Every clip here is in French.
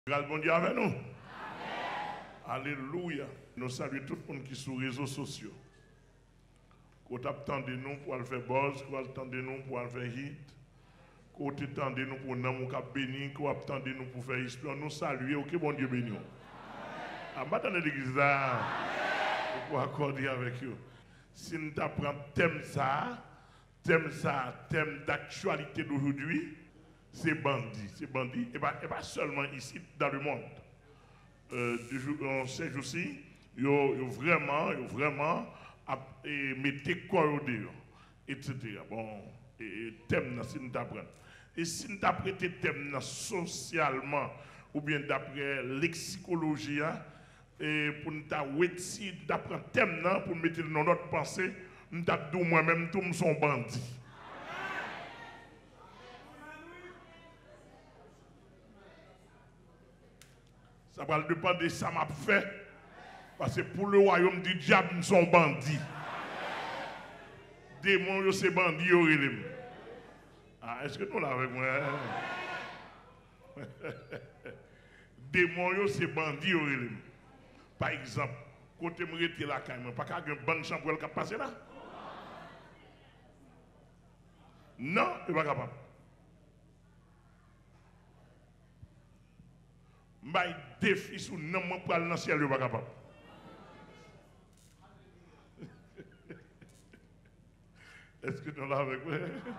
Grâce bon Dieu avec nous. Amen. Alléluia. Nous saluons tout le monde qui est sur les réseaux sociaux. Qu'on attendez nous pour aller faire buzz, qu'on attendez nous pour aller faire hit, qu'on attendez nous pour nous bénir, qu'on attendez nous pour faire histoire. Nous saluons, ok, bon Dieu béni. À maintenant l'église là, pour accorder avec eux. Si nous apprenons thème d'actualité d'aujourd'hui, c'est bandit, et pas seulement ici dans le monde. Ces jours-ci, ils ont vraiment mettez corps au dehors, etc. Bon, et thème, si nous apprenons. Et si nous apprenons thème socialement, ou bien d'après l'exicologie, et pour nous d'apprendre thème, pour mettre dans notre pensée, nous avons moi-même, tous sont bandits. Ça va dépendre de ça m'a fait. Parce que pour le royaume du diable, nous sommes bandits. Démons, c'est bandits. Ah, est-ce que nous l'avons avec moi? Démons, c'est bandits. Par exemple, quand je me retire la caille, pas qu'à une bonne chambre pour le passer là? Non, il n'est pas capable. Mais défi sous non pour aller dans le ciel, il n'est pas capable. Est-ce que nous l'avons avec moi?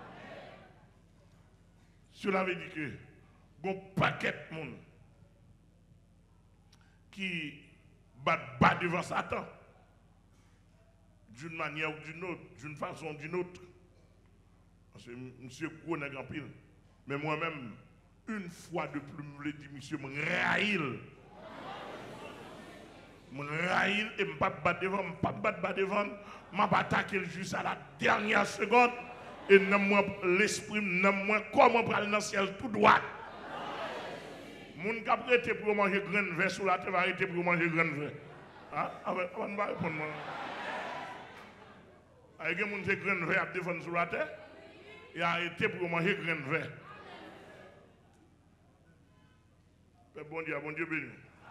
Cela veut dire que bon paquet de monde qui bat devant Satan d'une manière ou d'une autre, d'une façon ou d'une autre. Parce que monsieur gros n'est grand pile. Mais moi-même, une fois de plus, je me dis, monsieur, je me raïle. Je me raïle et je ne pas battre devant, je ne pas battre devant. Je vais attaquer juste à la dernière seconde. Et l'esprit, comment prendre dans le ciel tout droit. Mon qui a arrêté pour manger grain de verre sur la terre va arrêter pour manger grain de verre. Ah, avant de répondre. Il y a des gens qui ont grain de verre à défendre sur la terre. Il a arrêté pour manger grain de verre. Bon Dieu béni.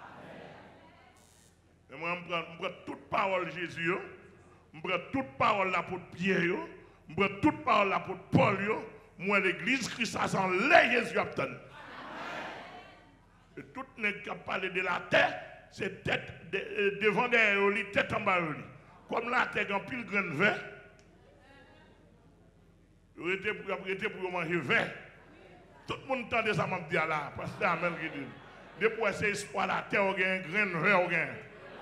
Et moi, je prends toute parole de Jésus, je prends toute parole de l'apôtre Pierre, je prends toute parole de l'apôtre Paul, moi, l'église Christ a sans les Jésus obtenu. Et tout n'est qu'à parler de la terre, c'est tête devant derrière lui, tête en bas lui. Comme la terre en pile grain de verre, il était pour manger verre. Tout le monde entend ça, m'a dit là, parce que c'est la même qui dit. Depuis c'est espoir la terre, on gagne, grain de verre, on gagne.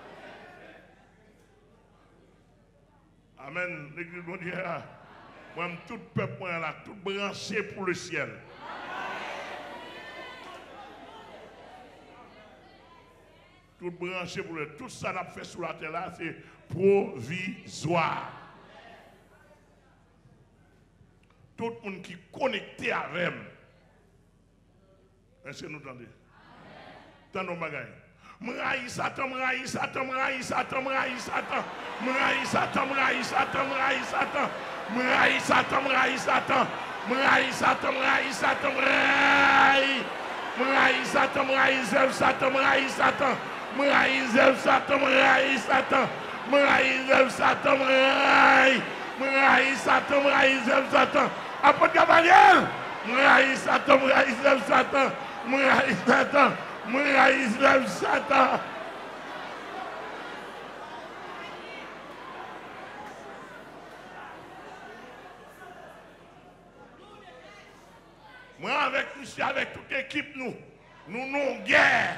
Amen. L'église bon Dieu là. Moi, tout peuple là, tout branché pour le ciel. Tout branché pour le ciel. Tout ça qu'on a fait sur la terre là, c'est provisoire. Tout le monde qui est connecté avec moi. Est-ce que nous entendez? Tendons bagaille. M'raï Satan, m'raï Satan, m'raï Satan, m'raï Satan, m'raï Satan, m'raï Satan, m'raï Satan, m'raï Satan, m'raï Satan, m'raï Satan, m'raï Satan, m'raï Satan, m'raï Satan, m'raï Satan, m'raï Satan, m'raï Satan, m'raï Satan, m'raï Satan, m'raï Satan, apôtre Gabriel, m'raï Satan, m'raï Satan, m'raï Satan. Moi, Israël, Satan. Moi, avec toute l'équipe, nous avons guerre.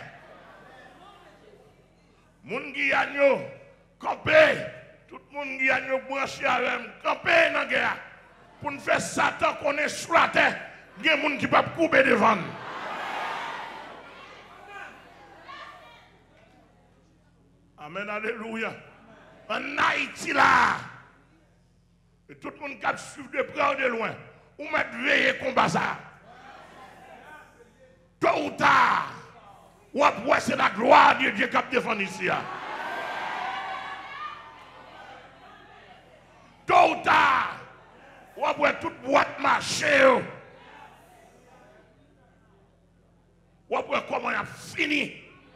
Moun qui a campé, tout le monde qui a branché avec nous, campé dans la guerre. Pour nous faire Satan qu'on est sur la terre, il y a des gens qui ne peuvent pas couper devant nous. Amen, alléluia. En Haïti là, et tout le monde qui suit de près ou de loin, ou mettre veiller combat ça. Tôt ou tard, ou après c'est la gloire de Dieu qui a défendu ici. Tôt ou tard, ou après toute boîte marché, ou après comment il a fini fini.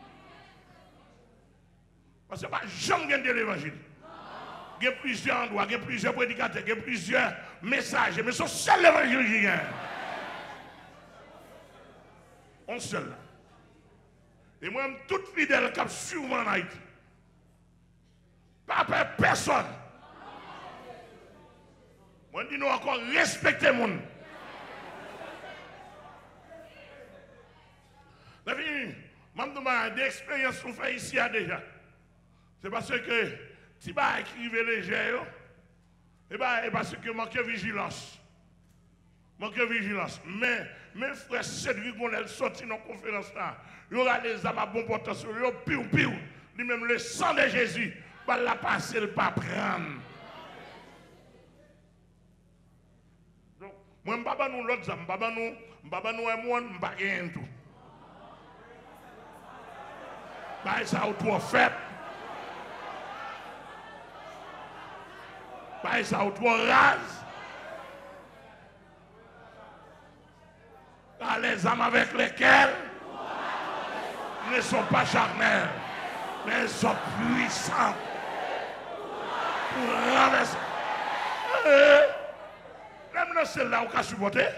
Parce que pas jamais de l'évangile. Il y a plusieurs endroits, il y a plusieurs prédicateurs, il y a plusieurs messages, mais c'est seul l'évangile qui gagne. On seul. Et moi, tout fidèle qui a sûrement en Haïti. Pas peur personne. Moi, je dis nous encore respecter le monde. La vie, je des expériences qu'on fait ici déjà. C'est parce que si vous écrivez léger, et parce que manque de vigilance. Manque de vigilance. Mais mes frères, Cédric Gonel sorti dans la conférence là. Il y aura des âmes à bon potentiel. Il y aura pire. Lui-même, le sang de Jésus, va la passer, le pas prendre. Donc, moi, je ne vais pas nous l'autre âme. Je ne vais pas nous un monde, je ne vais pas gagner tout. Bah, ça, autour fait. Bah, ça, autour rase. Les âmes avec lesquelles ne sont pas charnels, mais elles sont puissantes pour renverser. Même celle-là, on peut supporter.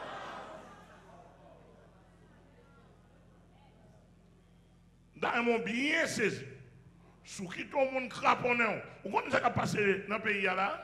Dans un monde bien saisi, sous qui tout le monde craponne, vous connaissez ce qui a passé dans le pays là?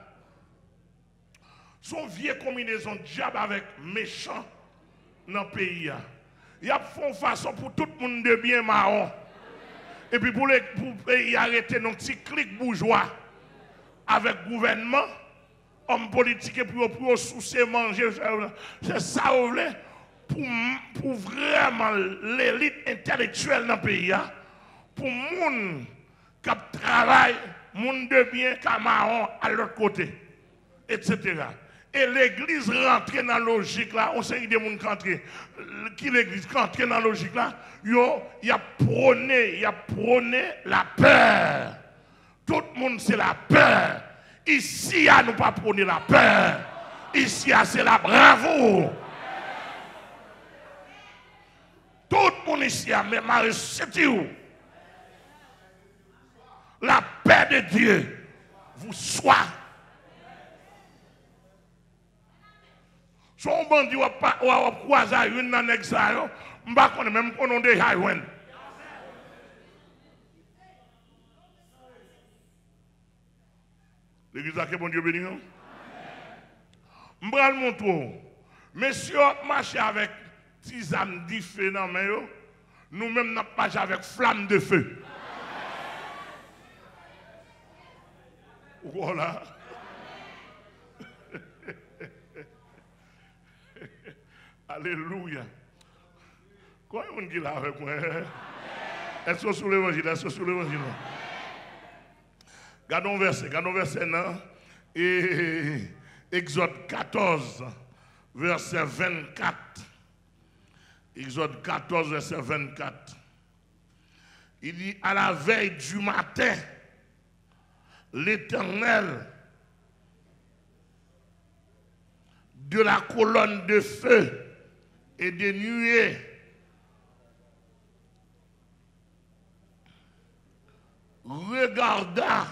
Son vieille combinaison de diable avec méchant dans le pays. Il y a une façon pour tout le monde de bien marron. Et puis pour le pays arrêter nos petits clics bourgeois avec le gouvernement, hommes politiques pour soucier manger. C'est ça vous voulez pour vraiment l'élite intellectuelle dans le pays. Pour les gens qui travaillent, les gens de bien qui marron à l'autre côté, etc. Et l'église rentre dans la logique là, on sait des gens qui rentrent. Qui l'église rentre dans la logique là, il a prôné la peur. Tout le monde c'est la peur. Ici, nous pas prôner la peur. Ici, c'est la bravoure. Tout le monde ici, mais Marie, c'est où? La paix de Dieu vous soit. Son bandit ou croiser une dans l'examen, je ne sais pas même qu'on a déjà eu. L'église a que bon Dieu béni. Je vais mon tour. Messieurs, marcher avec tisane différents, mais nous-mêmes, nous marchons avec flamme de feu. Voilà. Alléluia. Quand on dit là avec moi, est-ce que sur l'évangile, est-ce que sur l'évangile? Gardons verset non? Et Exode 14, verset 24. Exode 14, verset 24. Il dit, à la veille du matin, l'Éternel de la colonne de feu et des nuées regarda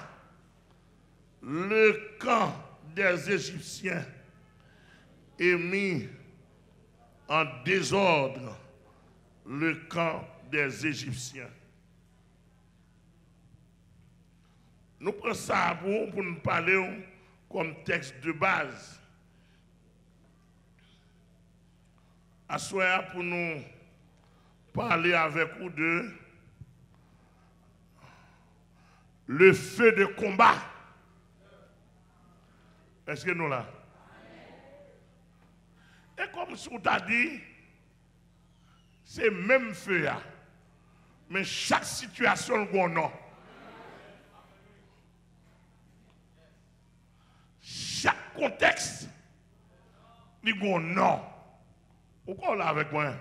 le camp des Égyptiens et mit en désordre le camp des Égyptiens. Nous prenons ça pour nous parler comme texte de base. À soir pour nous parler avec vous de le feu de combat. Est-ce que nous là? Et comme on t'a dit, c'est même feu là. Mais chaque situation qu'on a. Chaque contexte, il y a un nom. Pourquoi là avec moi?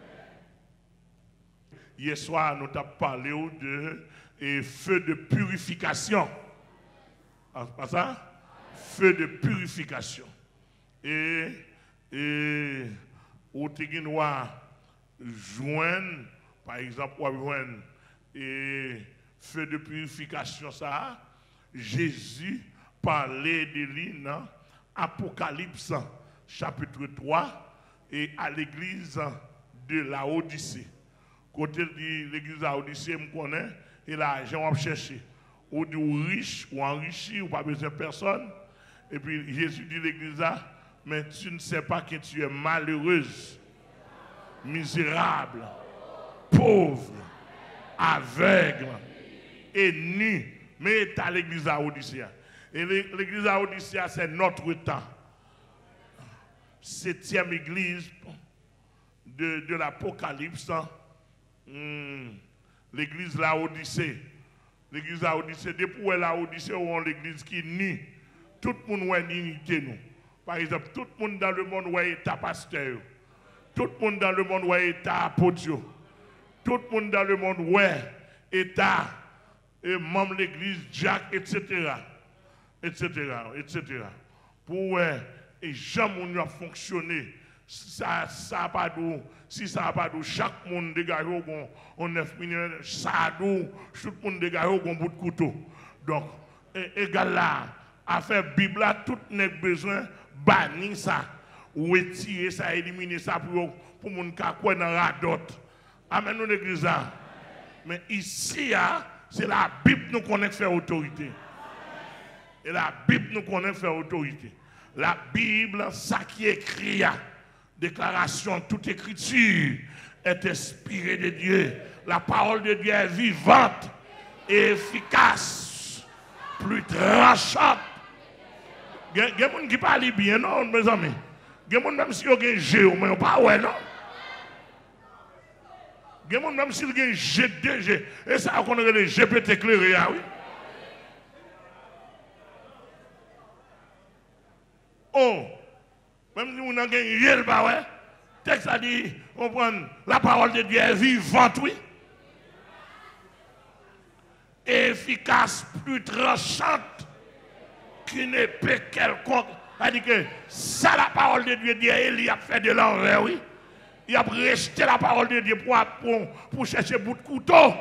Hier soir, nous avons parlé de feu de purification. Pas ça? Feu de purification. Et au Téguinois, joindre Par exemple, on voit et feu de purification, ça, Jésus parlait de lui dans Apocalypse chapitre 3 et à l'église de la Odyssée. Côté de l'église de la Odyssée, je connais, et là, j'ai cherché. Ou du riche, ou enrichi, ou pas besoin de personne. Et puis Jésus dit à l'église là, mais tu ne sais pas que tu es malheureuse, misérable, pauvre, aveugle et nu. Mais tu as l'église à Odyssée. Et l'église à Odyssée, c'est notre temps. 7e église de l'Apocalypse. L'église la Odyssée. L'église la Odyssée. Depuis la Odyssée, on a l'église qui est nue. Tout le monde a unité nous. Par exemple, tout le monde dans le monde est état pasteur. Tout le monde dans le monde est état apôtre. Tout le monde dans le monde est état membre de l'église, Jack, etc. etc. etc. Pour et jamais on a fonctionné. Ça pas d'où, si ça n'a pas d'où, chaque monde dégage on 9 millions, ça a d'où, tout le monde dégage au bout de couteau. Donc, égal là, à faire Bible là, tout n'est besoin bannir ça, ou retirer ça, éliminer ça pour moun ka quoi dans la dot. Amen, nous l'église là. Mais ici, c'est la Bible nous connaît faire autorité. Et la Bible nous connaît faire autorité. La Bible, ça qui est écrit, déclaration, toute écriture est inspirée de Dieu. La parole de Dieu est vivante et efficace, plus tranchante. Il y a des gens qui parlent bien, non, mes amis? Il y a des gens même si ils ont un G, mais pas ouais, non? Il y a des gens même s'ils ont un G, 2G. Et ça, on a le GPT éclairé, oui? Oh, même si on a gagné le bas, ouais. Texte a dit, on prend la parole de Dieu est vivante, oui. Efficace, plus tranchante qu'une épée quelconque. C'est-à-dire que ça, la parole de Dieu dit, il a fait de l'envers, oui. Il a rejeté la parole de Dieu pour chercher bout de couteau.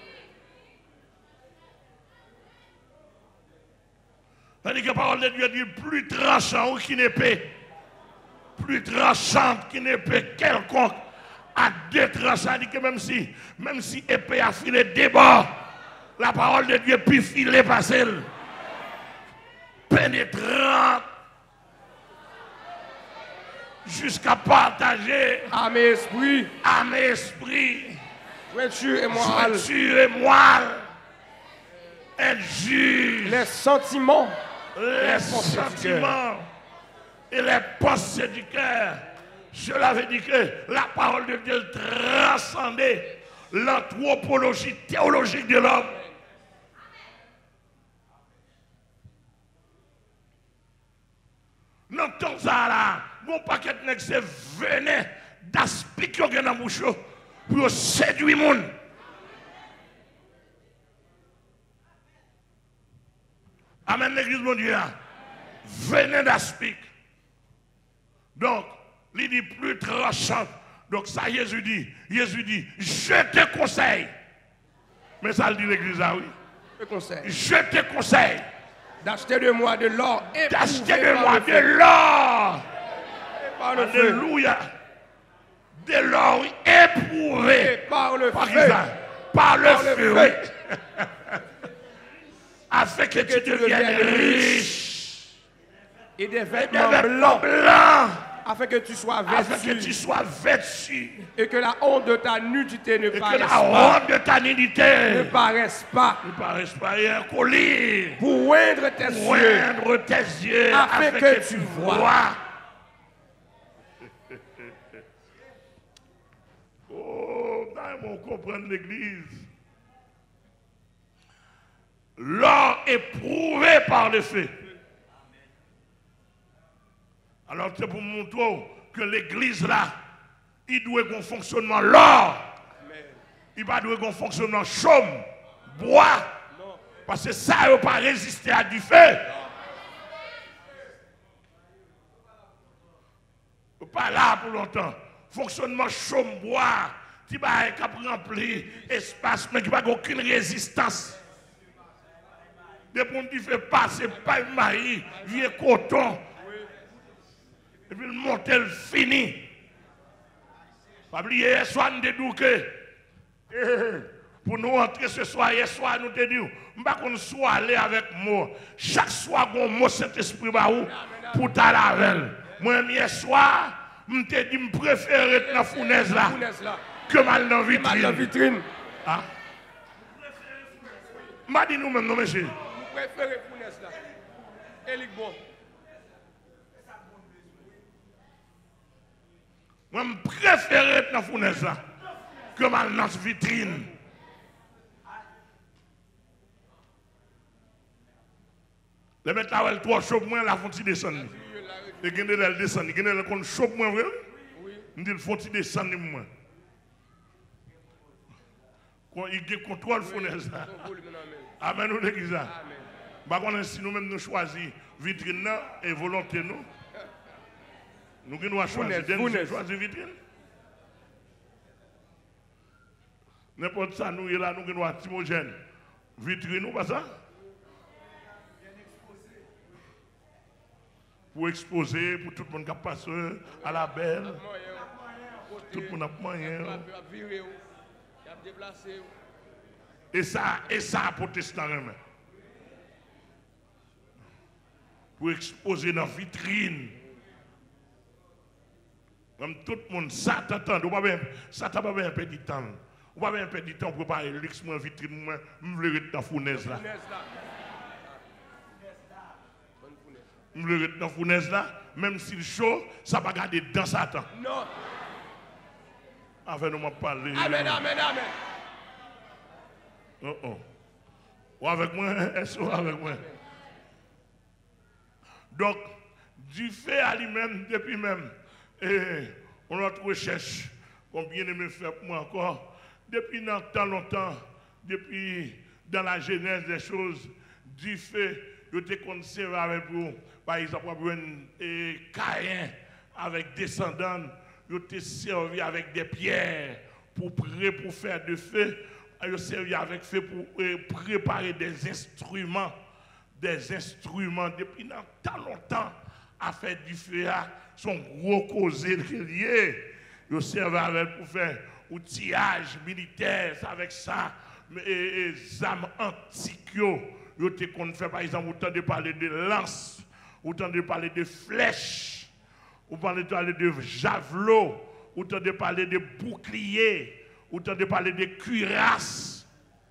C'est-à-dire que la parole de Dieu dit plus tranchant qu'une épée. Plus tranchante qu'une épée quelconque. À deux tranchants, c'est-à-dire que même si épée a filé des bords, la parole de Dieu peut filer passer. Pénétrante. Jusqu'à partager. Âme et esprit. Âme et esprit. Jointure et moelle. Jointure et moelle. Elle juge. Les sentiments. Les sentiments et les pensées du cœur. Cela veut dire que la parole de Dieu transcendait l'anthropologie théologique de l'homme. Dans tout ça là, mon paquet de nègres c'est venin d'aspic qui est dans la bouche pour séduire les gens. Amen, l'église, mon Dieu. Venez d'aspic. Donc, il dit plus tranchant. Donc, ça, Jésus dit, je te conseille. Mais ça, le dit l'église, oui. Je te conseille. D'acheter de moi de l'or. D'acheter de moi de l'or. Alléluia. De l'or éprouvé. Par le feu. Par le feu. Afin que tu deviennes riche. Et des vêtements blancs. Afin que tu sois vêtu. Afin que tu sois vêtu. Et que la honte de ta nudité ne paraisse pas. Et que la honte de ta nudité ne paraisse pas. Ne paraisse pas. Et un collier. Pour oindre tes yeux. Oindre tes yeux. Afin que tu vois. Oh, on comprend l'église. L'or est prouvé par le feu. Alors c'est pour montrer que l'église là, il doit avoir un fonctionnement l'or. Il va avoir un fonctionnement chaume, bois. Parce que ça ne va pas résister à du feu. Pas là pour longtemps. Fonctionnement chaume, bois. qui va remplir espace, mais qui n'a aucune résistance. Des gens qui fait passer pas de maïs, vieux coton. Et puis le monter fini. Pas oublier, soit nous dédouquer. Pour nous entrer ce soir, hier soir, nous te disons, je ne vais pas soit aller avec moi. Chaque soir, un mot Saint-Esprit pour ta lavel. Moi, hier soir, je te dis, je préfère être dans la fournaise là que mal dans la vitrine. Ah? Je dis nous-mêmes, non, monsieur. Je préfère la fournaise là. Elle est bon. Moi, je préfère être dans la fournaise là que mal dans la vitrine. Les mettre là, elle trop chaud, moi, la fonti descendre. Et gagner elle descendre, gagner elle qu'on chaud, moi, vrai? On dit, fonti descendre, moi. Quand il contrôle fournaise là. Amen, nous l'église là. Par contre, si nous-mêmes nous choisissons vitrine et volonté, nous devons choisir vitrine. N'importe ça, nous, là, nous devons Timogène. Vitrine, ou pas ça? Pour exposer, pour tout le monde qui passe à la belle. Tout le monde a moyen. Et ça, protestant, pour exposer dans la vitrine. Comme tout le monde, ça t'attend. Ça t'a pas un peu de temps. On va un peu de temps pour préparer l'ex moi vitrine, moi, je veux être dans la fournaise là. Je veux être dans la fournaise là, même si le chaud, ça va garder dans Satan. Non. Avec nous, on parler. Amen, amen, amen. Ou avec moi, est-ce que avec moi? Donc, du fait à lui-même, depuis même, on notre recherche, combien de me fait pour moi encore, depuis tant longtemps, depuis dans la genèse des choses, du fait, je te conservé avec vous, par exemple, Caïn, avec descendants, je te servi avec des pierres pour faire de feu, je servi avec feu pour préparer des instruments depuis tant longtemps à faire du feu, sont gros causés liés. Je servais avec pour faire outillage militaire avec ça, et armes antiques. Je te fait par exemple, autant de parler de lance, autant de parler de flèches, autant de parler de javelots, autant de parler de boucliers, autant de parler de cuirasses,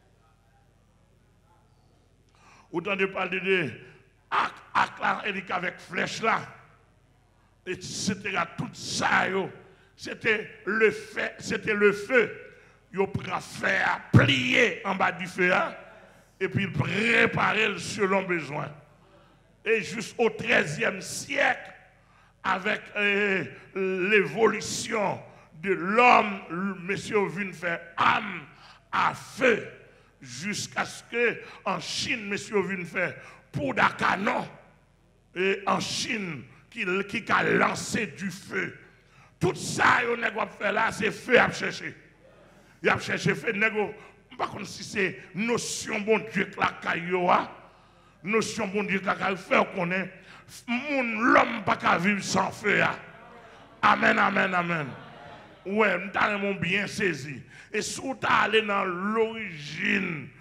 autant de parler de arc avec flèches là, etc. Tout ça, c'était le feu. Ils prend fer, plier en bas du feu, et puis préparer selon besoin. Et jusqu'au XIIIe siècle, avec l'évolution de l'homme, monsieur vient faire âme à feu, jusqu'à ce que en Chine, monsieur vient faire poudre à canon, et en Chine, qui a lancé du feu. Tout ça, on a fait là, c'est feu à chercher. Il a cherché feu, par contre, si c'est notion bon Dieu que la cailloua, notion bon Dieu que la cailloua, faire qu'on est, l'homme pas qu'à vivre sans feu. Amen, amen, amen. Ouais, nous avons bien saisi. Et si vous allez dans l'origine,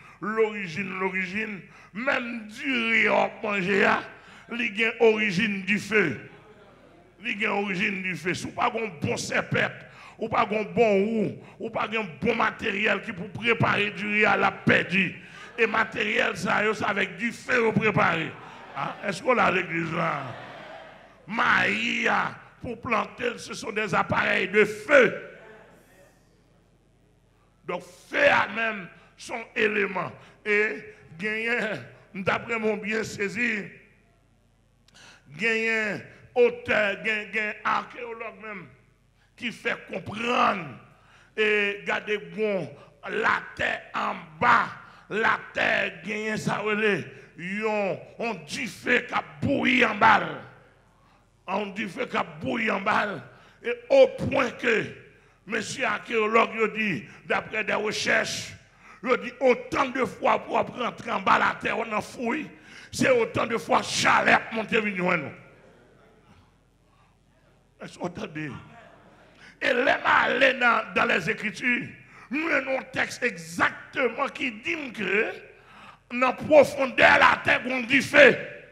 même du riz à manger, il y a origine du feu. Il y a origine du feu. Si vous n'avez pas un bon serpent, ou pas un bon roux, ou pas un bon matériel qui pour préparer du riz à la perdu. Et matériel, ça, c'est avec du feu pour préparer. Ah, est-ce qu'on a l'église là? Maïs, pour planter, ce sont des appareils de feu. Donc, feu a même son élément. Et, d'après mon bien saisi, gagner auteur, gagner archéologue même, qui fait comprendre et garder bon la terre en bas, la terre gagne ça on dit fait qu'a bouilli en balle. On dit fait qu'a bouilli en balle et au point que Monsieur archéologue, il dit, d'après des recherches, il dit autant de fois pour rentrer en bas la terre, on en fouille, c'est autant de fois chalet monter venir nous. Est-ce que vous entendez? Et là, aller dans les Écritures, nous avons un texte exactement qui dit que dans la profondeur de la terre, on dit fait.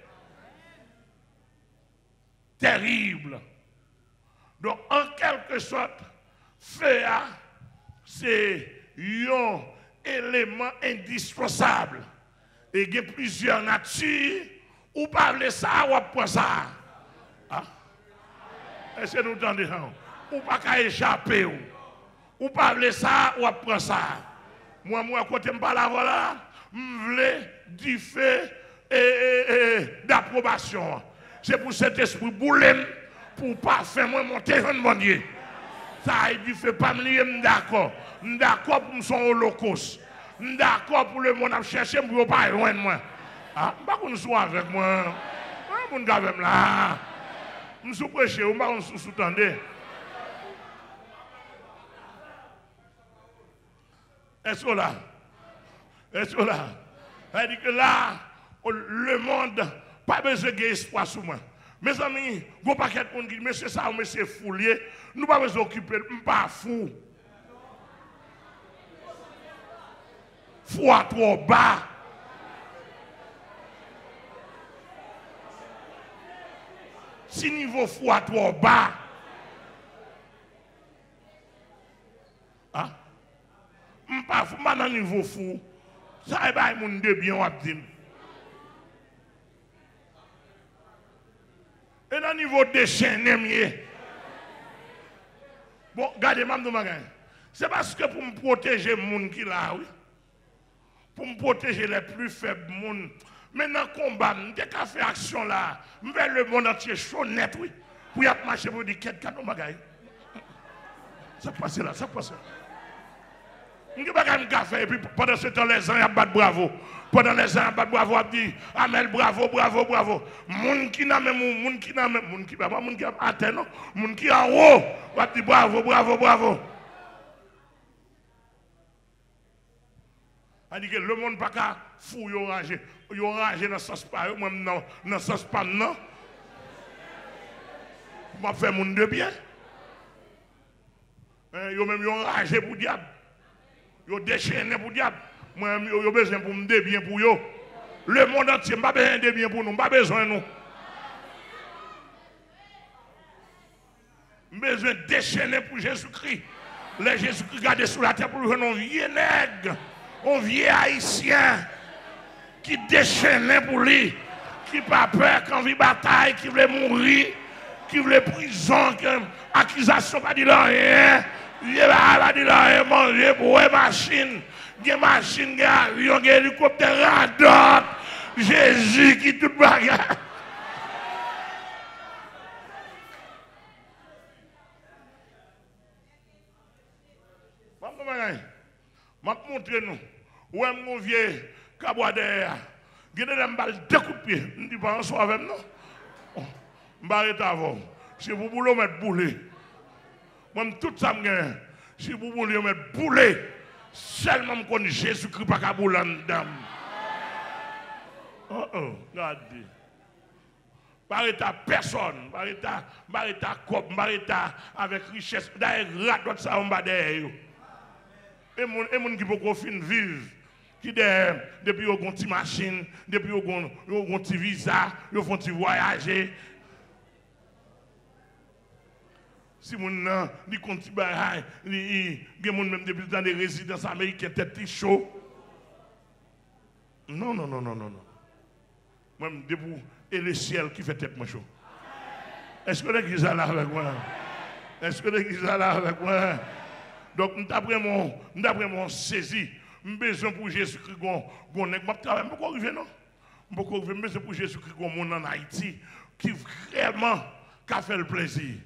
Terrible. Donc, en quelque sorte, feu, c'est un élément indispensable. Et il y a plusieurs natures, ou parler ça, ou pas ça. Ah? Est-ce que nous entendez? Ou pas qu'à échapper. Ou parler ça, ou pas ça. Moi, quand je parle là, je veux du feu et d'approbation. C'est pour cet esprit boulem, pour ne pas faire moi monter mon Dieu. Ça, il fait pas me lier, d'accord. D'accord pour son holocauste. D'accord pour le monde à chercher, pour ne pas loin de moi. Ah, je ne sais pas qu'on soit avec moi. Je ne sais pas qu'on là. Je suis prêché, je ne sais pas qu'on sous-tendait. Est-ce que là? Est-ce que là? Elle dit que là, le monde, pas besoin d'espoir sur moi. Mes amis, il n'y a pas quelqu'un qui dit, monsieur ça, monsieur foulier, nous ne pouvons pas nous occuper, nous ne pas fou. Fou à trop bas. Si niveau fou à trop bas. Hein? Je ne pas fou, dans niveau fou. Ça, c'est mon de bien, on va dire. Et dans le niveau déchaîné, bon, regardez-moi, c'est parce que pour me protéger les gens qui sont là, oui. Pour me protéger les plus faibles gens. Mais dans le combat, je vais faire action là. Je vais le monde entier chaud net, oui. Pour y marcher pour dire qu'est-ce que bagaille. Ça passe là, ça passe là. Je ne vais pas faire et puis pendant ce temps, les gens ils battent bravo. Pendant les gens ils battent bravo, ils disent Amel, bravo, bravo, bravo. Moun qui n'a même, moun qui n'a même, moun qui n'a pas, moun qui a atteint, non, moun qui en haut, ils disent bravo, bravo, bravo. On dit que le monde n'a pas fou, il a rangé dans le sens pas, moi-même dans le sens pas, non. Je vais faire mon de bien. Ils ont même rangé pour le diable. Ils ont déchaîné pour le diable. Moi, ils ont besoin pour me bien pour eux. Le monde entier n'a pas besoin de bien pour nous, pas besoin de nous. Besoin de déchaîner pour Jésus-Christ. Les Jésus-Christ gardent sous la terre pour un vieux nègre. Un vieux haïtien qui déchaînait pour lui, qui n'a pas peur quand il bataille, qui voulait mourir, qui voulait prison, qui accusation pas dire rien, il va dire rien, manger pour une machine, des machines, des avions, des hélicoptères, radar, Jésus qui tout bagarre. Je vais montrer nous. Où est mon vieux cabouadère? Je vais me deux coups de pied. Je ne dis pas en soi avec nous. Je vais arrêter avant. Si vous voulez mettre boulet, moi, tout ça, si vous voulez mettre boulet, seulement je connais Jésus-Christ pas qu'à bouler dedans. Oh, regardez. Barreta personne, barreta cop, barreta avec richesse. D'ailleurs, rat ça on va derrière. Et mon qui peut fin vivre, qui depuis qu'ils ont une petite machine, depuis qu'ils ont un petit visa, ils font petit voyager. Si mon dit qu'on petit bail, il y a même depuis dans des résidences américaines tête chaud. Non. Même debout et le ciel qui fait tête moi chaud. Est-ce que l'église est là avec moi? Est-ce que l'église est là avec moi? Donc, d'après mon saisi, j'ai besoin pour Jésus-Christ, je peux arriver, non? Je peux arriver, besoin pour Jésus-Christ, en Haïti, qui vraiment a fait le plaisir.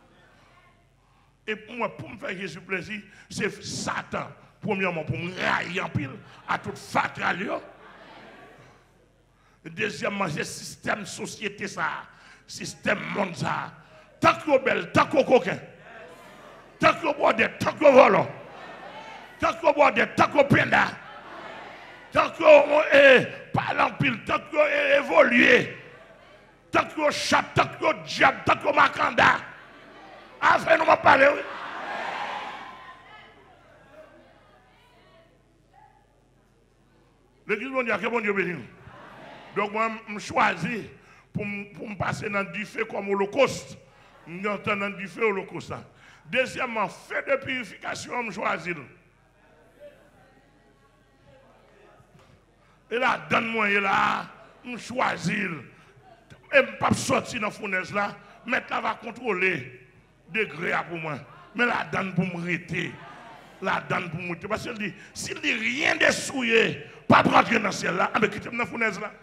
Et pour moi, pour me faire Jésus plaisir, c'est Satan, premièrement, pour me railler en pile à toute fatale. Deuxièmement, c'est le système société, ça, système monde, ça. Tant que belle, tant que coquin. tant que boit des tant que volant, tant que boit des tant que penda, tant que parle en pile, tant que évoluer, tant que chape, tant que diable, tant que macanda. Afin nous m'a parlé. L'église mondiale, que bon Dieu bénisse. Donc moi, je choisis pour me passer dans du feu comme holocauste. Je entends dans du feu holocauste. Deuxièmement, fait de purification, je choisis. Et là, donne-moi, et là, je choisis. Et je ne peux pas sortir dans la fournaise là, mais là va contrôler degré pour moi. Mais la donne pour me arrêter. La donne pour me. Parce qu'il dit, s'il dit rien de souillé, pas de rentrer dans le ciel là, mais quittez dans la fournaise là.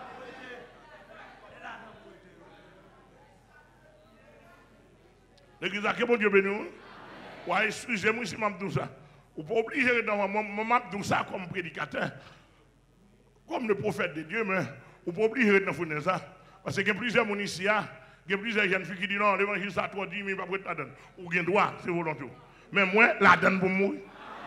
L'église a que bon Dieu béni. Ouais, excusez-moi si je dis ça. Vous ne pouvez pas obliger dans moi dire ça comme prédicateur, comme le prophète de Dieu, mais vous ne pouvez pas obliger dans la fournaise là. Parce qu'il y a plusieurs gens ici, il y a plusieurs jeunes filles qui disent non, l'évangile ça toi dit, mais pas prêt à donner. Ou bien droit, c'est volontaire. Mais moi, la donne pour mourir.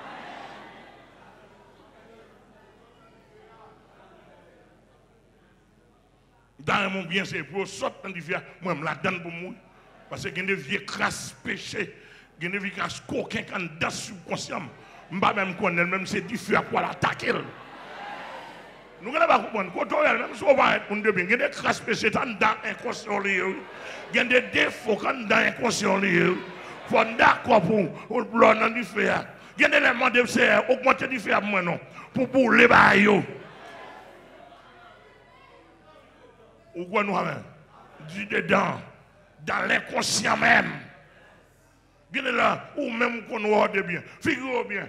Dans mon bien, c'est pour sortir dans l'hiver, moi, je la donne pour mourir. Parce qu'il y a des vieux crasses péchés, il y a des vieux crasses coquins qui sont dans le subconscient. Je ne sais même connaître, même c'est du feu pour l'attaquer. Nous ne pouvons pas comprendre. Quand on est même si on va être pour nous, il y a des crasses péchés dans l'inconscient. Il y a des défauts dans l'inconscient. Il faut d'accord pour le blanc dans du feu. Il y a des éléments de augmenter du feu pour les baillots. Ou quoi nous avons dit dedans, dans l'inconscient même. Bien là, ou même qu'on voit de bien. Figurez bien.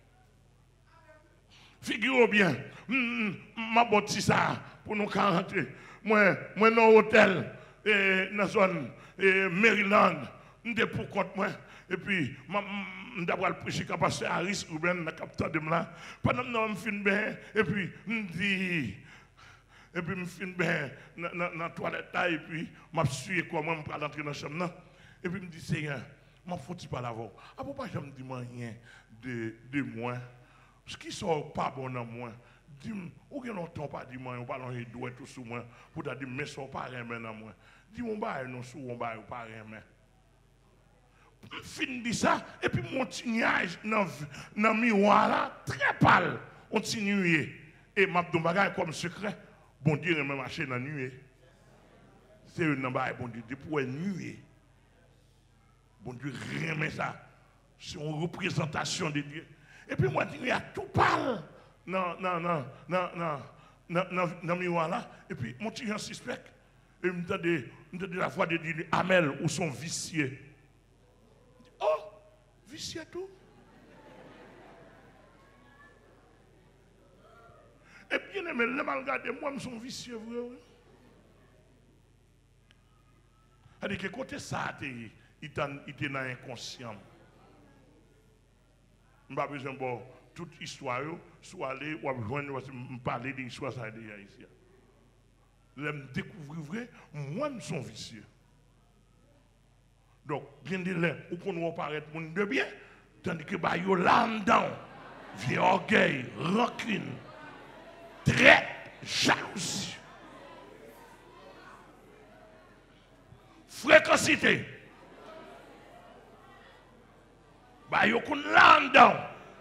Figurez bien. Ma botte ça pour nous rentrer. Moi dans l'hôtel, dans la zone Maryland, je pour compte moi. Et puis, je vais prêcher quand pasteur Harris ou bien le capteur de là. Pendant que je finis bien, et puis, je dis. Et puis, je finis bien dans la toilette, et puis, je suis comment je vais entrer dans la chambre. Et puis, je me dis, Seigneur, je ne faut pas l'avoir. Ah, pourquoi je ne me dis rien de moi? Ce qui ne sort pas bon dans moi, dis-moi, ou que l'on pas dit moi, on parle de doigt tout sur moi, pour te dire, mais ça pas rien dans moi. Dis-moi, on non sous, on pas rien. Fin dit ça, et puis mon tignage dans le miroir là, très pâle, on continue. Et ma bagage comme secret, bon Dieu, même marché dans la nuit. C'est un bagage, bon Dieu, pour une nuit. Bon Dieu, remet ça. C'est une représentation de Dieu. Et puis moi, il y a tout parle dans le miroir là. Et puis mon petit suspect, et me dit la voix de Dieu, Amel, ou son vicieux. Oh, vicieux tout. Et bien aimé, le mal regardé, moi, je suis vicieux, vrai. C'est-à-dire que côté ça, il était dans l'inconscient. Je n'ai pas besoin de toute histoire, soit aller ou parler de l'histoire ça déjà ici. Je me découvrir, moi, je suis vicieux. Donc, bien de là, où qu'on va paraître pour de bien, tandis que bah, yo là dedans, vieux orgueil, rancune, traite, jalousie, fréquencité. Bah, yo qu'on là dedans.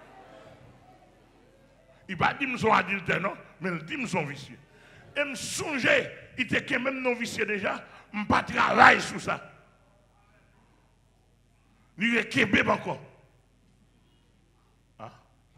Il va dire que son adultère, non, mais il dit que son vicieux. Et me songer, il était quand même non vicieux déjà, je ne pas travailler sur ça. Il est Québec encore. Ah.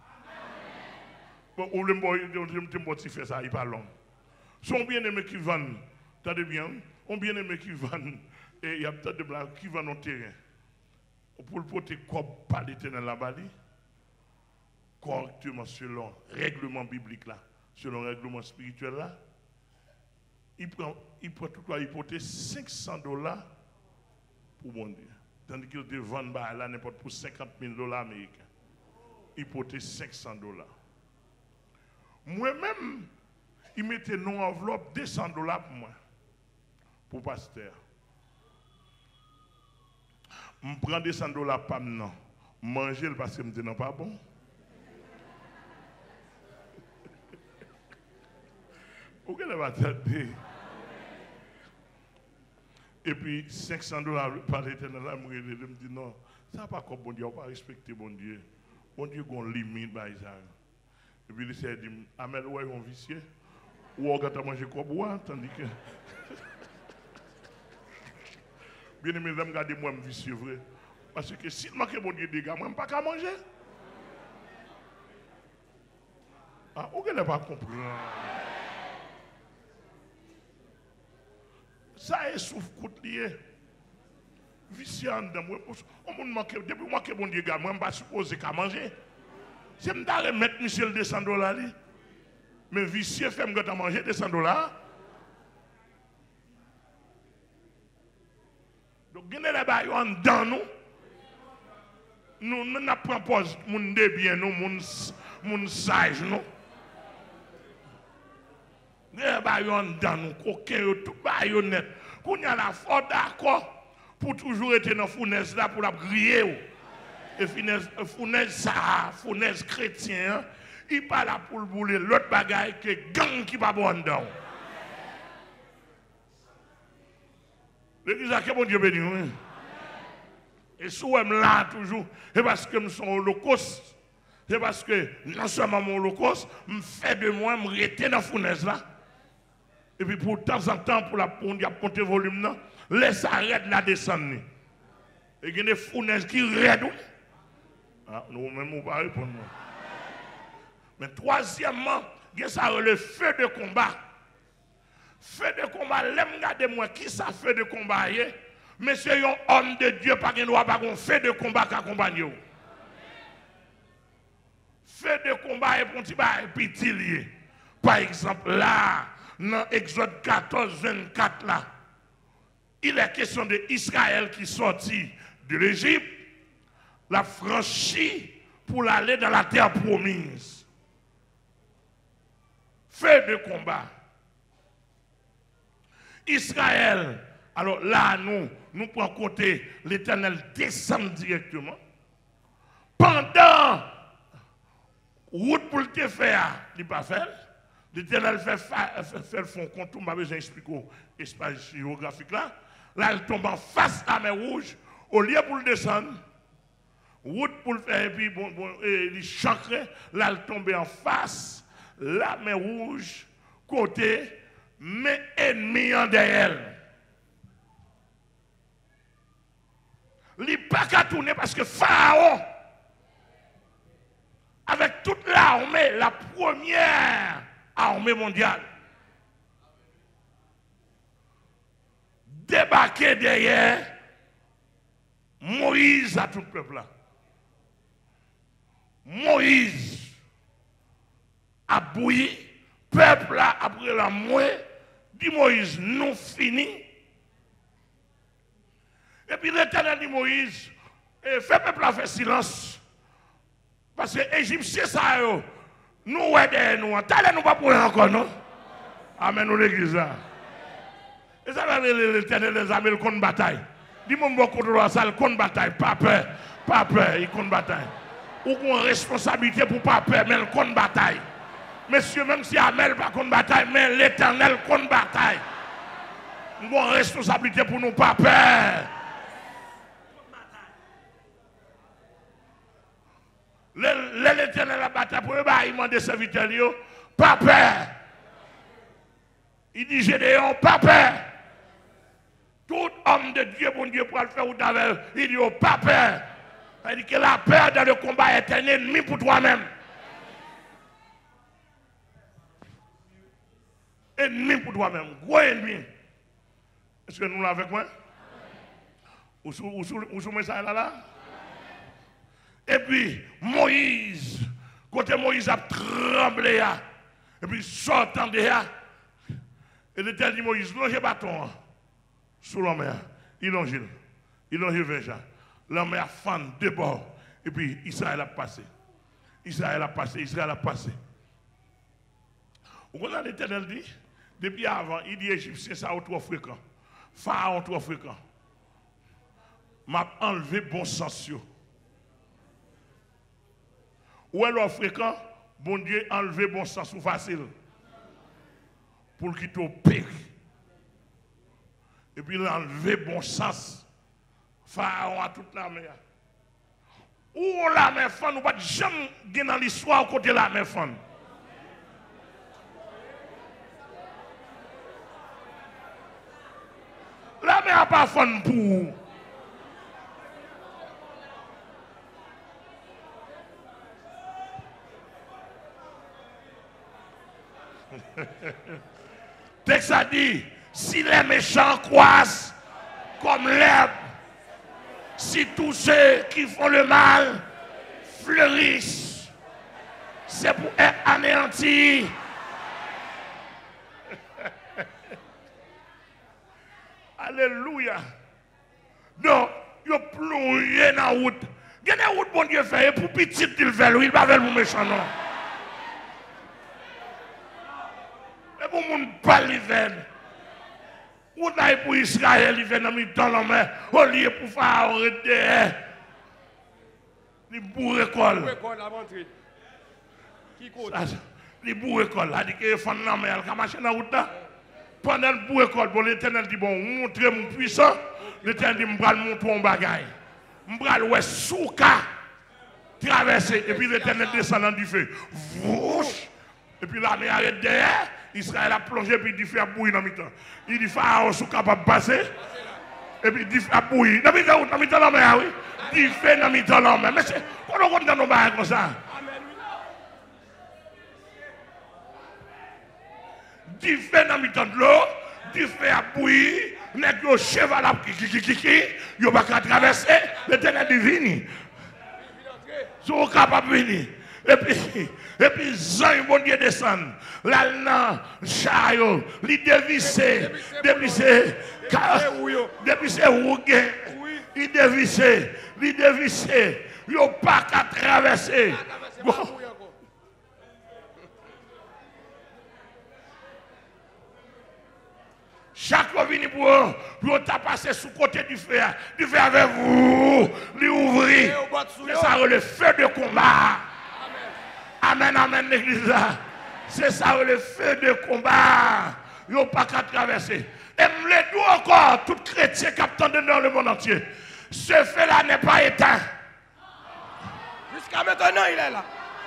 Bon, ou le mot, je faire ça, il parle long. Son bien-aimé qui vendent, t'as bien, on bien-aimé qui vendent, et il y a peut-être des blagues qui vendent au terrain. Pour le porter comme pas l'éternel là-bas, correctement selon le règlement biblique là, selon le règlement spirituel là, il prend tout quoi, il porte $500 pour mon Dieu. Tandis qu'il te vend là n'importe pour $50,000 américains. Il porte $500. Moi-même, il mettait dans enveloppe $200 pour moi, pour pasteur. Je prends des $100 par non. Manger parce que je me dis non pas bon. Où est la tête? Et puis $500 par l'éternel, je me dis non, ça n'a pas comme bon Dieu, on ne va pas respecter bon Dieu. Bon Dieu a une limite. Et puis il s'est dit, Amel, ouais, on vicieux. Ou on va manger quoi boire, tandis que. Bien aimé, regardez-moi, je vicieux, vrai. Parce que si je manque bon Dieu des gars, je ne peux pas manger. Ah, vous ne pas comprendre. Ça est souffre lié. Vicieux en dedans. Depuis moi que bon Dieu gars, moi je ne suis pas supposé qu'à manger. Si je me mettre Michel $200, mais vicieux fait me manger $200. Donc, il y a des gens en dedans nous n'apprenons pas mon débien, mon sage, nous. Il y a des gens en dedans nous, coquin, tout baïonnette. Qu'on y a la faute d'accord pour toujours être dans la fournaise là pour la griller. Et fournaise chrétien, il pas là pour le bouler l'autre bagaille que gang qui va bon dedans. L'église a que bon Dieu béni. Et si je suis là toujours, c'est parce que je suis holocauste. C'est parce que non seulement mon holocauste, je fais de moi, je reste dans la fournaise là. Et puis pour de temps en temps, pour compter le volume, laisse arrêter la descendre. Et il y a des fournaises qui raident. Ah, nous-mêmes, on ne va pas répondre. Mais troisièmement, il y a le feu de combat. Feu de combat, regardez-moi qui ça fait de combat. Monsieur, un homme de Dieu, pas qu'il doit pas un feu de combat qui accompagne. Feu de combat et pour petit. Par exemple, là, dans Exode 14, 24, là, il est question d'Israël qui sortit de l'Égypte, la franchit pour aller dans la terre promise. Feu de combat. Israël, alors là, nous prenons côté, l'Éternel descend directement. Pendant, route pour le faire, il n'a pas fait. L'Éternel fait le fond contour, je vais vous expliquer l'espace géographique là. Là, il tombe en face à la mer Rouge. Au lieu pour le descendre, route pour le faire, et puis il chancre, là, il tombe en face, la mer Rouge, côté, mais ennemi en derrière. Il n'est pas qu'à tourner parce que Pharaon, avec toute l'armée, la première armée mondiale, débarqué derrière Moïse à tout le peuple là. Moïse a bouilli, peuple là, après la mouée, dit Moïse, nous finis. Et puis l'Éternel dit Moïse, fais peuple là faire silence. Parce que les Égyptiens, ça, nous, ouais, derrière nous, t'allez nous pas pour encore, non? Amen, nous l'église là. Et ça va l'Éternel des armées, le compte bataille. Dis-moi, beaucoup de ça, le compte bataille, pas peur, il compte bataille. Ou une responsabilité pour pas peur, mais le compte bataille. Messieurs, même si Amel pas compte bataille, mais l'Éternel compte bataille. Une responsabilité pour nous pas peur. L'Éternel a battu pour eux, il m'a demandé serviteur, pas peur. Il dit Gédéon, pas peur. Tout homme de Dieu, bon Dieu, pour le faire ou d'avec, il dit pas peur. Il dit que la peur dans le combat est un ennemi pour toi-même. Ennemi pour toi-même, gros ennemi. Est-ce que nous l'avons avec moi? Où sommes ça là? Et puis, Moïse, côté Moïse a tremblé, et puis sortant de là, et l'Éternel dit Moïse, longe bâton sous la mer, il longe vers ça. La mer fend de bord, et puis Israël a passé. Israël a passé. Vous voyez l'Éternel dit, depuis avant, il dit Égyptien, ça est trop fréquent. Pharaon trop fréquent. m'a enlevé bon sens. Où est le fréquent? Bon Dieu enlevé bon sens ou facile. Pour qu'il te péri. Et puis il a enlevé bon sens. Pharaon à toute la mer. Où la mer fan, nous pas jamais dans l'histoire côté la mer fan. La mer n'a pas fan pour vous. Texte a dit, si les méchants croissent comme l'herbe, si tous ceux qui font le mal fleurissent, c'est pour être anéantis. Alléluia. Donc, il y a plongé dans la route. Il y a une route bon Dieu fait pour petit il fait, il va faire pour méchant non. Et pour mon pas l'hiver. Ou là pour Israël, il vient dans le temps, mais au lieu pour Pharaon, il bourre l'école. Il bourre l'école. Il dit que les femmes dans la mer, marcher dans la route là. Pendant le bourre l'école, bon, l'Éternel dit, bon, montrez mon puissant. L'Éternel dit, je vais montrer un bagaille. Je vais le souka traverser. Et puis l'Éternel descend du feu. Vouch. Et puis l'armée arrête derrière. Israël a plongé, puis il dit, fait bouillir dans le temps. Il dit, Pharaon, sous capable de passer. Et puis il dit, fait bouillir. Dans le temps, dans la mer, oui. Il fait dans le temps, dans la mer. Mais c'est, on a dans nos barres comme ça. Il fait dans le temps de l'eau. Il fait à bouillir. N'est que le cheval à qui, il va pas traverser. L'Éternel dit, vini. Sous capable de venir. Et puis, Jean, bon Dieu descend. Là, non, Chayo, il dévissé, rougué, il dévissé, il n'a pas qu'à traverser. Bon. Chaque fois venu pour passer sous côté du feu avec vous, lui ouvrir. C'est ça le feu de combat. Amen, amen, l'église là. C'est ça le feu de combat. Il n'y a pas qu'à traverser. Et me le dis encore, tout chrétien qui attend dans le monde entier. Ce feu-là n'est pas éteint. Jusqu'à maintenant, il est là.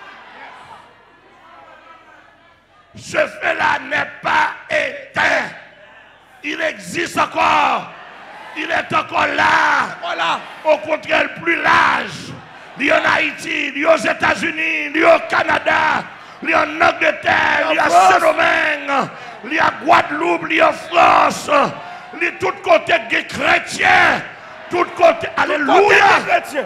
Ce feu-là n'est pas éteint. Il existe encore. Il est encore là. Voilà. Au contraire, plus large. Il y a en Haïti, il y a aux États-Unis, il y a au Canada, il y a en Angleterre, il y a Saint-Domingue, il y a Guadeloupe, il y a France, il y a tout côté des chrétiens, tout côté, alléluia.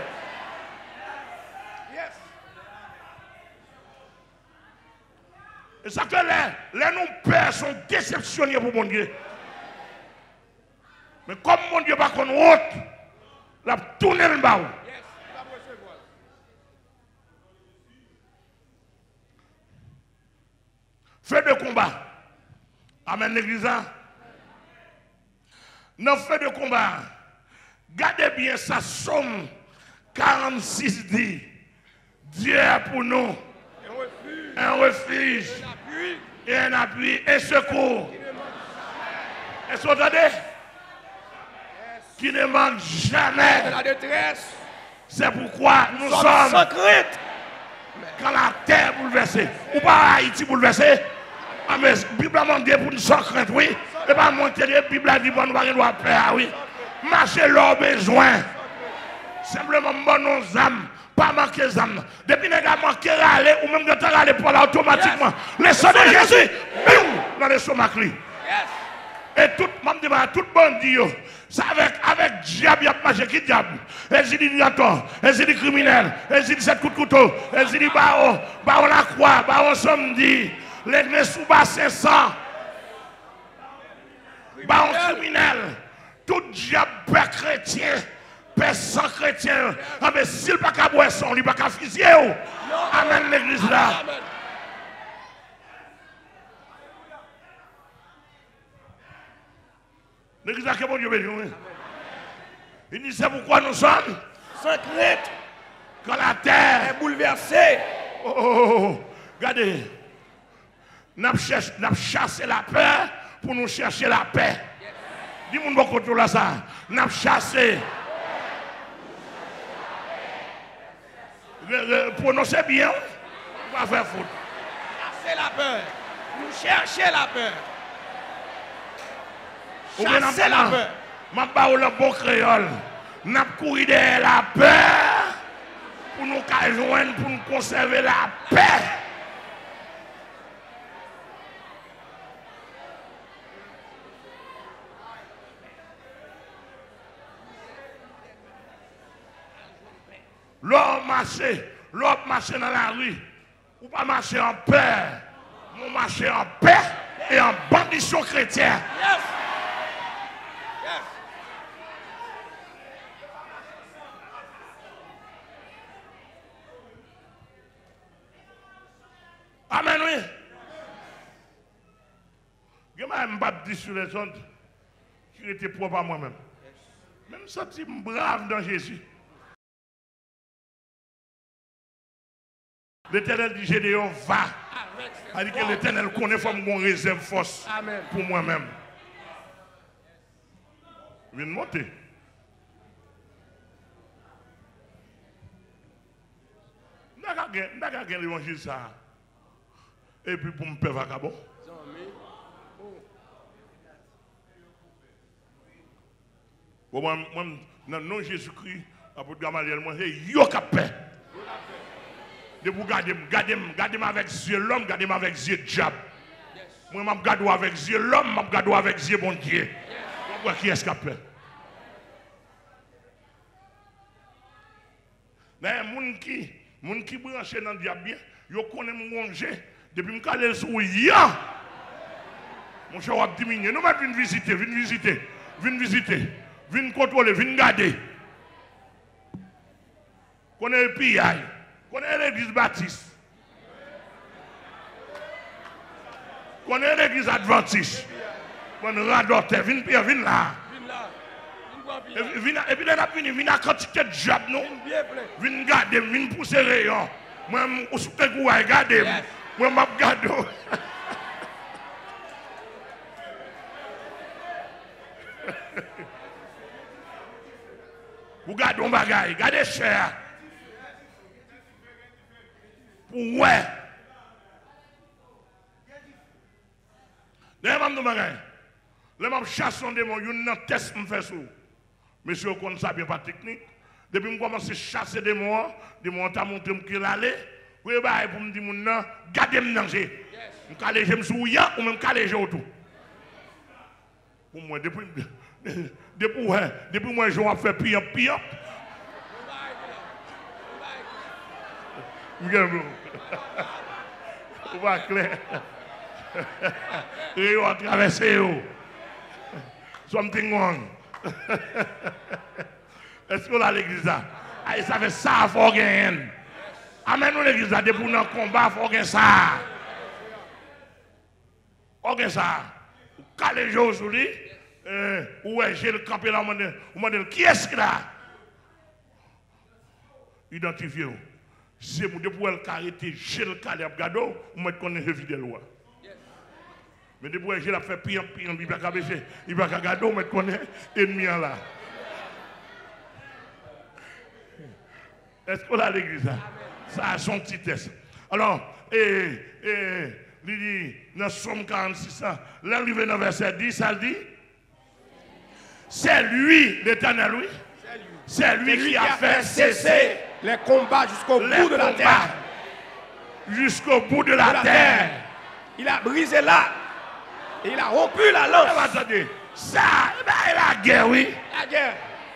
Et ça que les non-pères sont déceptionnés pour mon Dieu. Mais comme mon Dieu va qu'on honte, la tourner le bas. Feu de combat. Amen l'église. Dans feu de combat, gardez bien ça, Somme 46 dit. Dieu est pour nous un refuge et un appui et secours. Est-ce que vous entendez? Qui ne manque jamais. La détresse. C'est pourquoi nous sommes sans crainte. Quand la terre bouleversée, ou pas Haïti bouleversée, mais la Bible a demandé pour nous sans crainte, oui. Et pas monter, la Bible a dit pour nous avoir peur, oui. Marcher leur besoin. Simplement, bon nos âmes, pas manquer les âmes. Depuis que nous avons manqué aller, ou même quand on aller pour là automatiquement, les sons de Jésus, dans les stomac. Et tout, tout bandit, c'est avec diable, il y a marché qui diable. Elle dit dilaton, elle dit criminel, elle dit 7 coups de couteau, elle dit baron la croix, baron samedi, l'église sous bas 500, baron criminel, tout diable père chrétien, père sans chrétien, mais s'il n'a pas qu'à boire son, il n'a pas qu'à fusiller. Amen l'église là. L'église là, que bon Dieu bénisse. Il dit, c'est pourquoi nous sommes sans crainte. quand la terre Est bouleversée. Regardez, nous avons chassé la peur pour nous chercher la paix. Dis-moi beaucoup de là ça. Nous avons chassé. Prononcez bien. On va faire faute. Chasser la peur. Nous chercher la peur. Chasser la peur. Je parle le bon créole. Nous avons couru derrière la peur pour nous joindre, pour nous conserver la paix. L'homme marche dans la rue, ou pas marcher en peur, on marche en paix et en bandition chrétienne. Yes. Yes. Amen, oui. Je ne vais pas dire sur les autres qui étaient propres à moi-même. Même senti brave dans Jésus. L'Éternel dit Gédéon, va. C'est-à-dire que l'Éternel connaît comme mon réserve force pour moi-même. Viens monter. Je n'ai pas gagné l'évangile ça. Et puis pour me faire vagabond. Moi, dans le nom de Jésus-Christ, apôtre Gamaliel, moi, c'est yo qui paix. De vous garder avec yeux l'homme, gardez-moi avec yeux diable. Moi, je garde avec yeux l'homme, je garde avec yeux bon Dieu. Pourquoi qui est-ce qui a peur? Mais les gens qui branchent dans le diable, ils connaissent manger. Depuis que je suis sur mon cher va diminuer. Nous venons visiter, venir contrôler, venir garder. Connaissez le pillage. Connaissez l'église baptiste. Connaissez l'église adventiste. Connaissez radote, viens là. Et puis là, viens à quantité de job, non? Viens garder, viens pousser rayon. Moi, je suis regarder. Moi, je garde. Vous gardez un bagage, gardez cher. Ouais. Les gens chassent des démons, ils ont un test me fait sur. Monsieur, on ça bien pas technique. Depuis que je commence à chasser des démons, t'ont montré que l'aller. Oui, bah, pour me dire, non, gardez-moi danger. Je vais aller me souiller ou même aller autour. Pour moi, depuis moi, je vais faire pire. Vous va clair. Et vous traversez. Something wrong. Est-ce qu'on a l'église là? Ça fait ça, il faut gagner. Amen, nous l'église là, depuis nous combat, il faut gagner ça. Ok, ça. Vous calez les jours sur lui. Ou j'ai le campé là, vous me dites, qui est-ce qu'il a? Identifiez-vous. C'est pour depuis le carité, j'ai le calé à gado, vous me connaissez le vidéo. Mais depuis que j'ai fait pire, il va caber, il va gado, vous me connaissez ennemi là. Est-ce qu'on a l'église là? Ça a son petit test. Alors, il dit, dans Somme 46, l'arrivée dans verset 10, ça dit, c'est lui, l'Éternel, oui. C'est lui qui a fait cesser les combats jusqu'au bout de la terre. Jusqu'au bout de la terre. Il a brisé là. Et il a rompu la lance. Attendez, ça, la guerre, oui. La guerre.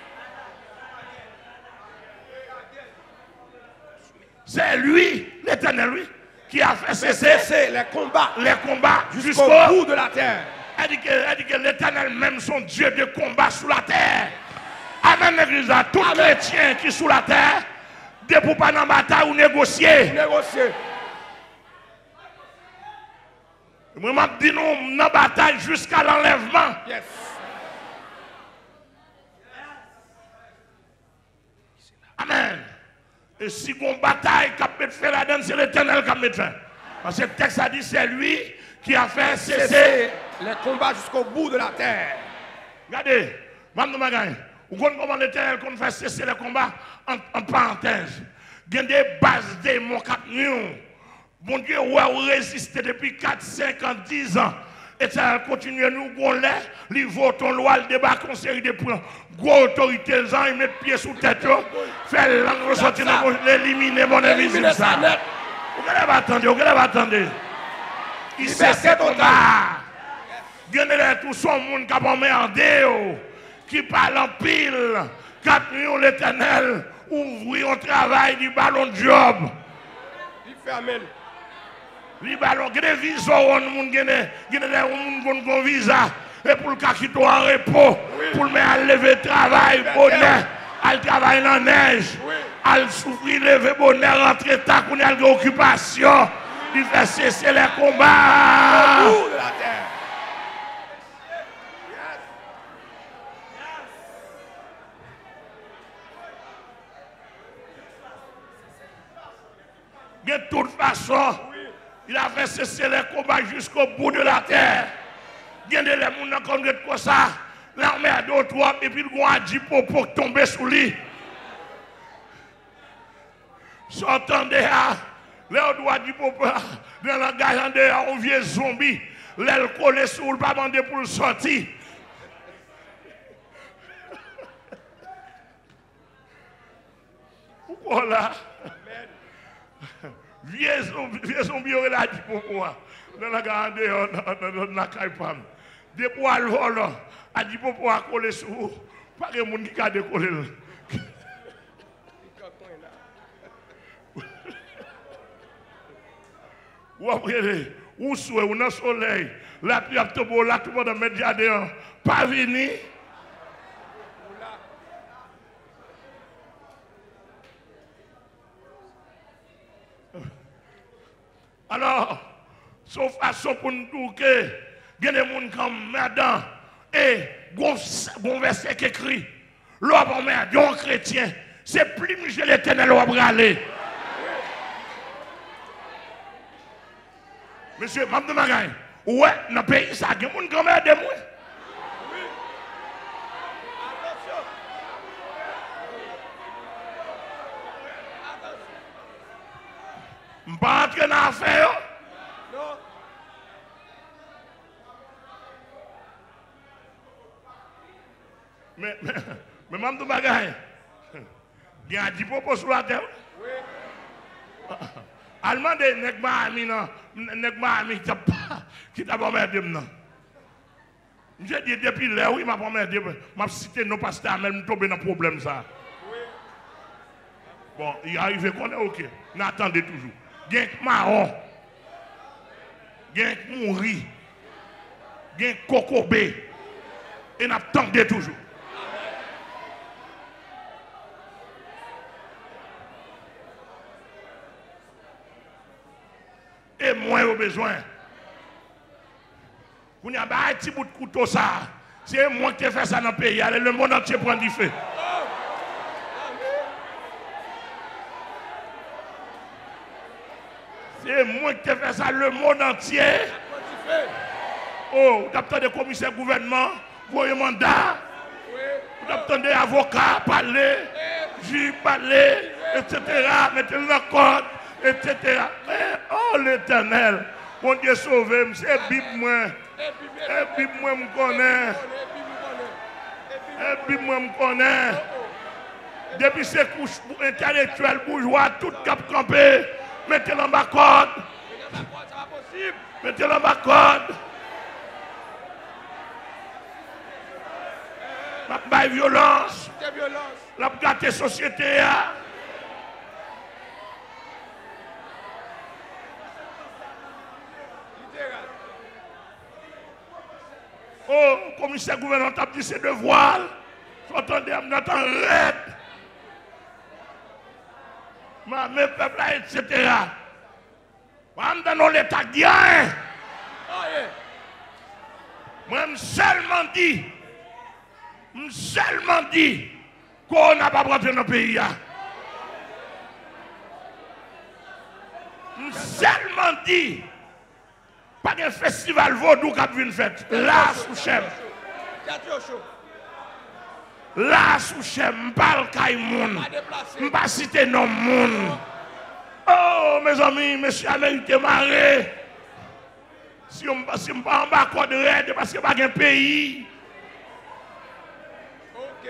C'est lui, l'Éternel, oui, qui a fait cesser les combats jusqu'au bout de la terre. Elle dit que l'Éternel même son Dieu de combat sous la terre. Amen, l'église, tout chrétien qui est sous la terre, de pour pas dans la bataille ou négocier. Moi, je dis nous, dans la bataille jusqu'à l'enlèvement. Yes. Et si on bataille, qui met fait la donne, c'est l'Éternel qui met fait. Parce que le texte a dit, c'est lui qui a fait cesser les combats jusqu'au bout de la terre. Regardez, Mme Magagne, vous comprenez comment l'Éternel qu'on fait cesser les combats en parenthèse. Il y a des bases de mon camion. Bon Dieu, ouais, on résiste depuis 4, 5 ans, 10 ans. Et ça continue à nous gonfler. Ils votent en loi, ils débattent en série de points. Gros autorité, ils mettent pied sous tête. Faire l'angle ressortir dans l'éliminer, mon invisible. Vous allez attendre, vous allez attendre. Il sait ce combat. Il y a tout son monde qui a emmerdé, qui parle en pile. 4 millions l'Éternel, ouvrir un travail du ballon de job. Il fait amen. Les ballons, il y a des visas, il y a des visas. Et pour le cas qui doit en repos, pour le mettre à lever travail, bonheur, à travailler dans la neige, à souffrir, lever bonheur, rentrer tard, qu'on a l'occupation, il fait cesser les combats. Au bout de la terre. De toute façon, il a fait cesser les combats jusqu'au bout de la terre. Il y a des gens qui ont comme ça, l'armée a d'autres, et puis il a dit pour tomber sous lui. S'entendez, là, on doit dire pour dans la gare, on vient zombie, l'aile collée sous le pas demander pour le sortir. Pourquoi là? Vieux zombie, il a dit pour moi. Dans la gare, dans la caille-pam. Des poils volants, a dit pour pouvoir coller sur vous. Pas que monde qui a décollé. Ou après, ou souhait, ou dans le soleil, la pluie a tombé là, tout le monde a mis dehors. Pas venir. Alors, sauf façon pour nous dire que il y a des gens comme Madame et bon verset qui écrit l'homme merde, un chrétien, c'est plus Michel l'Éternel va braler. Monsieur, Mme de Magagne, ouais, dans le pays, ça, il y a des gens qui ont aidé moi. Je ne vais pas entrer dans l'affaire. Non. Mais Mme de Magagne, il y a 10 propos sur la terre. Oui. Allemand de Nekma qui t'a pas merdé maintenant. Je dis depuis là, oui, m'a pas merdé. M'a cité nos pasteurs, même tomber dans le problème ça. Oui. Bon, il arrive qu'on est ok. N'attendez toujours. Gen marron, gen mouri, gen kokobé, et n'attendez toujours. Et moins au besoin. Vous n'avez pas un petit bout de couteau ça. C'est moi qui ai fait ça dans le pays. Allez, le monde entier prend du feu. C'est moi qui ai fait ça, le monde entier. Oh, vous avez des commissaires gouvernement, vous avez un mandat. Vous avez des avocats parler, juges parler, etc. Mettez-le dans le code, etc. Oh l'Éternel, mon Dieu sauvé, c'est Bible moi. Et Bible moi me connaît. Et Bible moi me connaît. Depuis ces couches intellectuelles bourgeois, tout cap campé. Mettez-le en bas code. Mettez-le en bas code. La violence. La gâté société. Oh, commissaire gouvernemental a dit c'est devoir. Entendez, on attend raide. Mais peuple, etc. On dans l'état bien. Moi, je seulement dit qu'on n'a pas rentré dans le pays. Seulement dit, pas de festival vaudou qui a vu une fête. Là, sous chef. Là, sous chef, m'parle kay moun. M'pas citer non moun. Oh, mes amis, monsieur Américain maré. Si on pas en bas quoi de raide, parce qu'il n'y a pas un pays. Ok.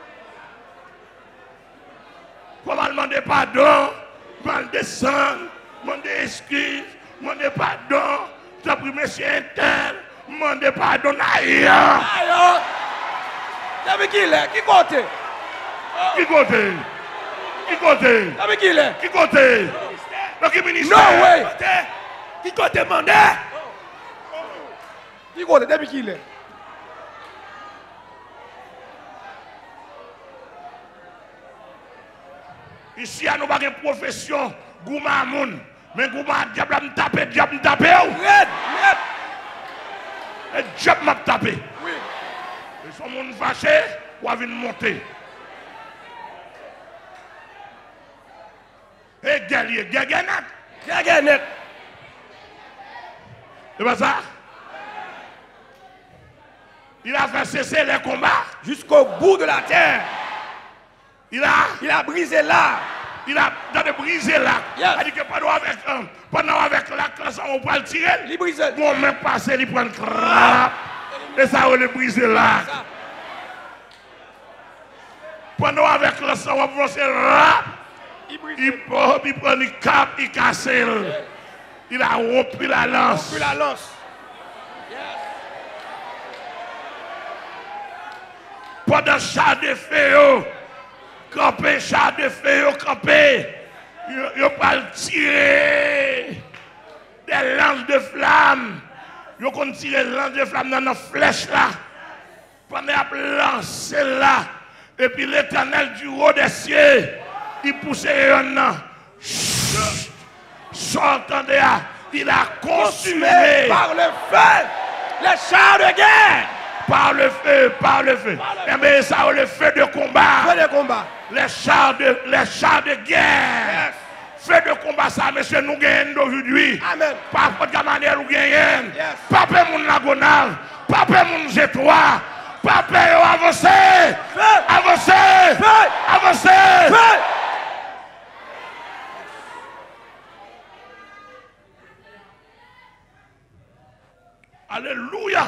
Comment demander pardon, demander sang, demander excuse, demander pardon, t'as pris monsieur Intel, demander pardon, aïe. Aïe. T'as qui est? Qui côté? Qui côté? Qui côté? T'as qui est? Qui côté? Dans quel ministère? Non, oui. Qui côté mandé? Qui côté? T'as qui est? Ici, nous n'avons pas de profession, Gouma Moun. Mais Gouma, diable me taper, diable me taper. Red. Et diable m'a tapé. Oui. Ils sont moun fâchés, ou à venir monter. Et guerrier, Gaganette. C'est pas ça? Il a fait cesser les combats. Jusqu'au bout de la terre. Il a brisé l'arc. Il a brisé l'arc. Yes. Il a dit que pendant avec l'arc, on peut le tirer. Il brise. Bon, même passer, il prend un crap. Et ça, on le brise l'arc. Pendant avec le sang, on va faire rap. Il prend le cap, il casse. Il a rompu la lance. Pendant char de feu, campé, char de feu, campé, il va tirer des lances de flammes. Il va tirer des lances de flammes dans la flèche là. Pendant qu'il lance là. Et puis l'Éternel du haut des cieux, il pousse un sortez, il a consumé par le feu les chars de guerre. Par le feu. Eh bien, ça, le feu de combat. Feu de combat. Les chars de guerre. Yes. Feu de combat, ça, monsieur, nous gagnons aujourd'hui. Amen. Par contre, manière, nous gagnons. Yes. Papa, mon lagonal. Papa, mon G3. Papa, avancez. Avancez. Avancez. Alléluia.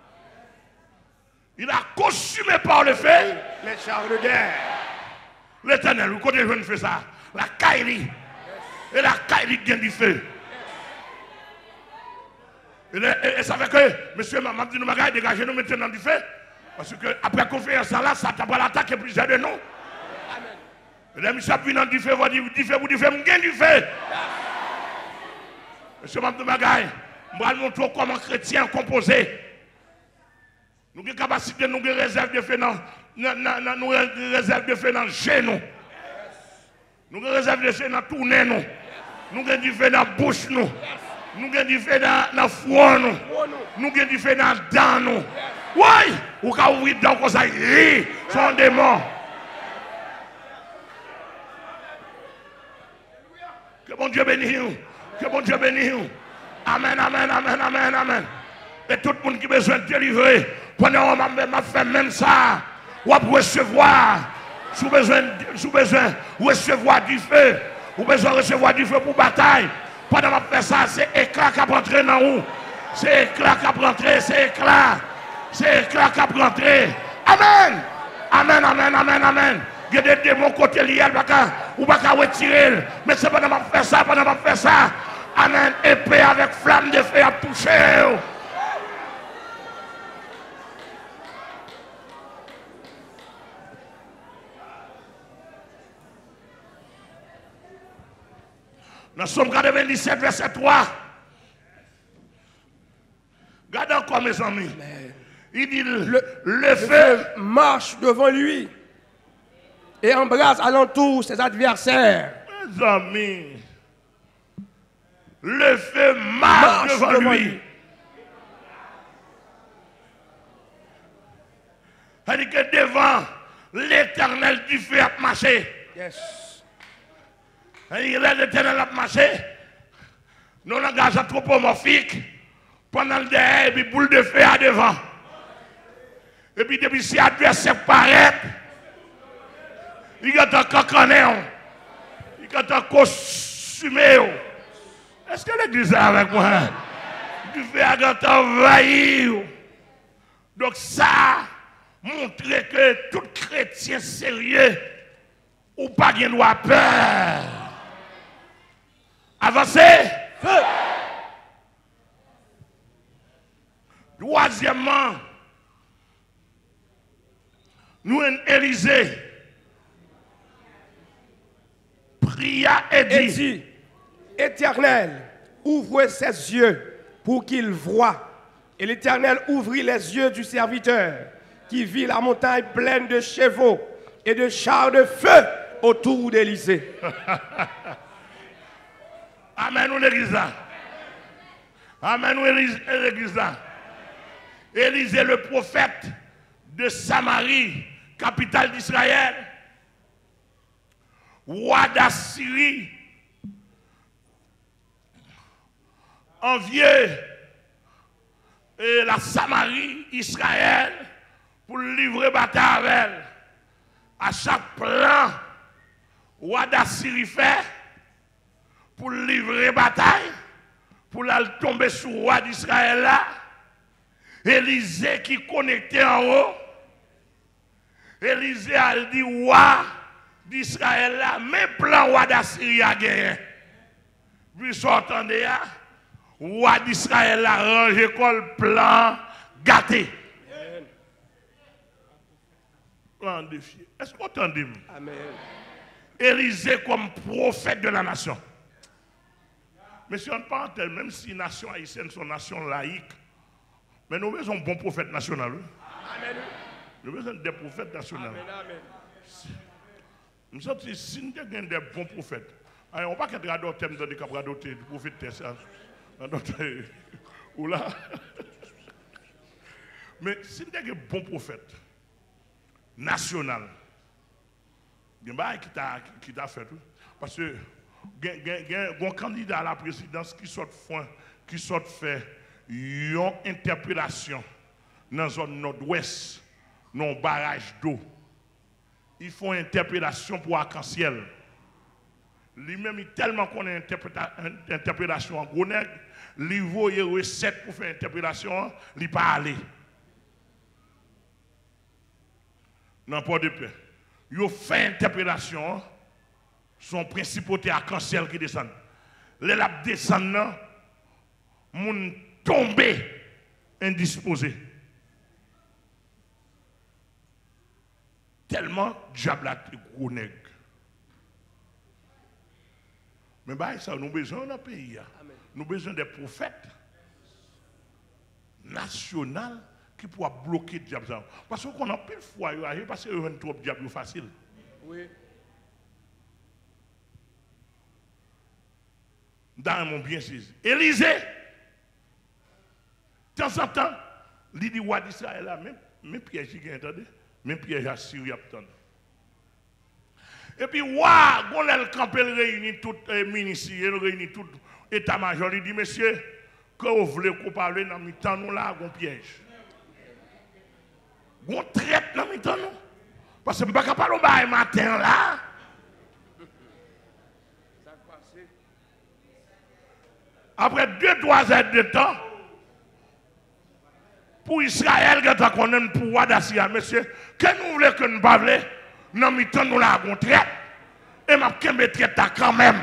Il a consumé par le feu les chars de guerre. L'Éternel, vous connaissez, je fais ça. La Kairi. Et la Kairi vient du feu. Et ça fait que, monsieur, maman dit, nous m'avons dégagé nous maintenant du feu. Parce que après la conférence là, ça t'a pas l'attaqué plusieurs de nous. Amen. Et les messieurs venant du feu, vont dire, du feu, vous gagnez du feu. Monsieur, maman dit, je vais montrer comment chrétien composé. Nous avons capacité, nous avons réserve de feu dans réserve de feu dans le genou. Nous avons réserve de feu dans tout nez. Nous avons du feu dans la bouche. Nous avons du feu dans le foie. Nous avons du feu dans le dent. Oui, ou quand vous ouvrir dans comme ça, il son démon. Que bon Dieu bénisse. Que bon Dieu bénisse. Amen, amen, amen, amen, amen. Et tout le monde qui a besoin de délivrer, pendant qu'on m'a fait même ça, ou à recevoir, sous besoin de recevoir du feu, ou besoin de recevoir du feu pour bataille. Pendant qu'on fait ça, c'est éclat qui a rentré dans où? C'est éclat qui a rentré, c'est éclat. C'est éclat qui a rentré. Amen. Amen, amen, amen, amen. Il y a des démons côté liés, ou pas qu'à retirer. Mais c'est pendant qu'on fait ça, pendant qu'on fait ça. Amen. Épée avec flamme de feu à toucher. Dans Somme 97, verset 3. Regardez encore, mes amis. Il dit le feu marche devant lui et embrasse alentour ses adversaires. Mes amis, le feu marche devant lui. C'est-à-dire que devant l'Éternel du feu a marché. Yes. C'est-à-dire que l'Éternel a marché. nos langages anthropomorphiques, pendant le derrière, et puis boule de feu à devant. Et puis depuis si l'adversaire paraît, il y a un cancané, il y a un costumé. Est-ce que l'église est avec moi? Du feu à envahir. Donc ça montre que tout chrétien sérieux ou pas de droit peur. Avancez. Troisièmement, nous Élysée pria et dit, Éternel, ouvre ses yeux pour qu'il voie. Et l'Éternel ouvrit les yeux du serviteur qui vit la montagne pleine de chevaux et de chars de feu autour d'Élysée. Amen, nous l'église là. Amen, nous l'église là. Élisée, le prophète de Samarie, capitale d'Israël, roi d'Assyrie, envié et la Samarie, Israël, pour livrer bataille avec elle. À chaque plan, roi d'Assyrie fait pour livrer bataille, pour la tomber sur le roi d'Israël là. Élisée qui connectait en haut. Élisée a dit, roi d'Israël là, même plan roi d'Assyrie a gagné. Puis s'entendez là, roi d'Israël a rangé comme plan gâté. Plan défié. Est-ce qu'on entendez? Amen. Élisée comme prophète de la nation. Mais si on parle, même si la nation haïtienne sont nation laïque, mais nous avons un bon prophète national. Amen. Nous avons des prophètes nationaux. Amen. Nous sommes si nous avons des bons prophètes. On ne va pas regarder le thème de le prophète Tessa. Ou là. Mais si nous avons des bons prophètes national, il y a qui t'a fait. Parce que il y a un candidat à la présidence qui sort fait une interpellation dans la zone nord-ouest, dans un barrage d'eau. Ils font une interpellation pour arc-en-ciel. Lui-même, il tellement qu'on a une interpellation en gros nègre, il vaut une recette pour faire une interpellation, il n'est pas allé. Dans Port de Paix. Il fait une interpellation, son principauté arc-en-ciel qui descend. Les laps descendent, moun tombé indisposé. Tellement diable a été gros nègre. Mais bah, ça, nous avons besoin d'un pays. Nous avons besoin des prophètes nationaux qui pourra bloquer le diable. Parce qu'on a plus de fois, parce que c'est trop diable facile. Oui. Dans mon bien saisi. Élisée, de temps en temps, il dit roi d'Israël, même piège qui entendez, même piège à Syrie attend. Et puis, roi, quand elle campe, elle réunit tout les ministres, elle réunit tout l'état-major, il dit, monsieur, quand vous voulez qu'on parle dans le temps, nous là, on piège. On traite dans le temps, nous. Parce que je ne peux pas parler au matin là. Après 2-3 heures de temps, pour Israël, quand on a un pouvoir d'Assyrie, monsieur, que nous voulons que nous parlions, dans le temps, nous la traite, et ma kembe traite quand même.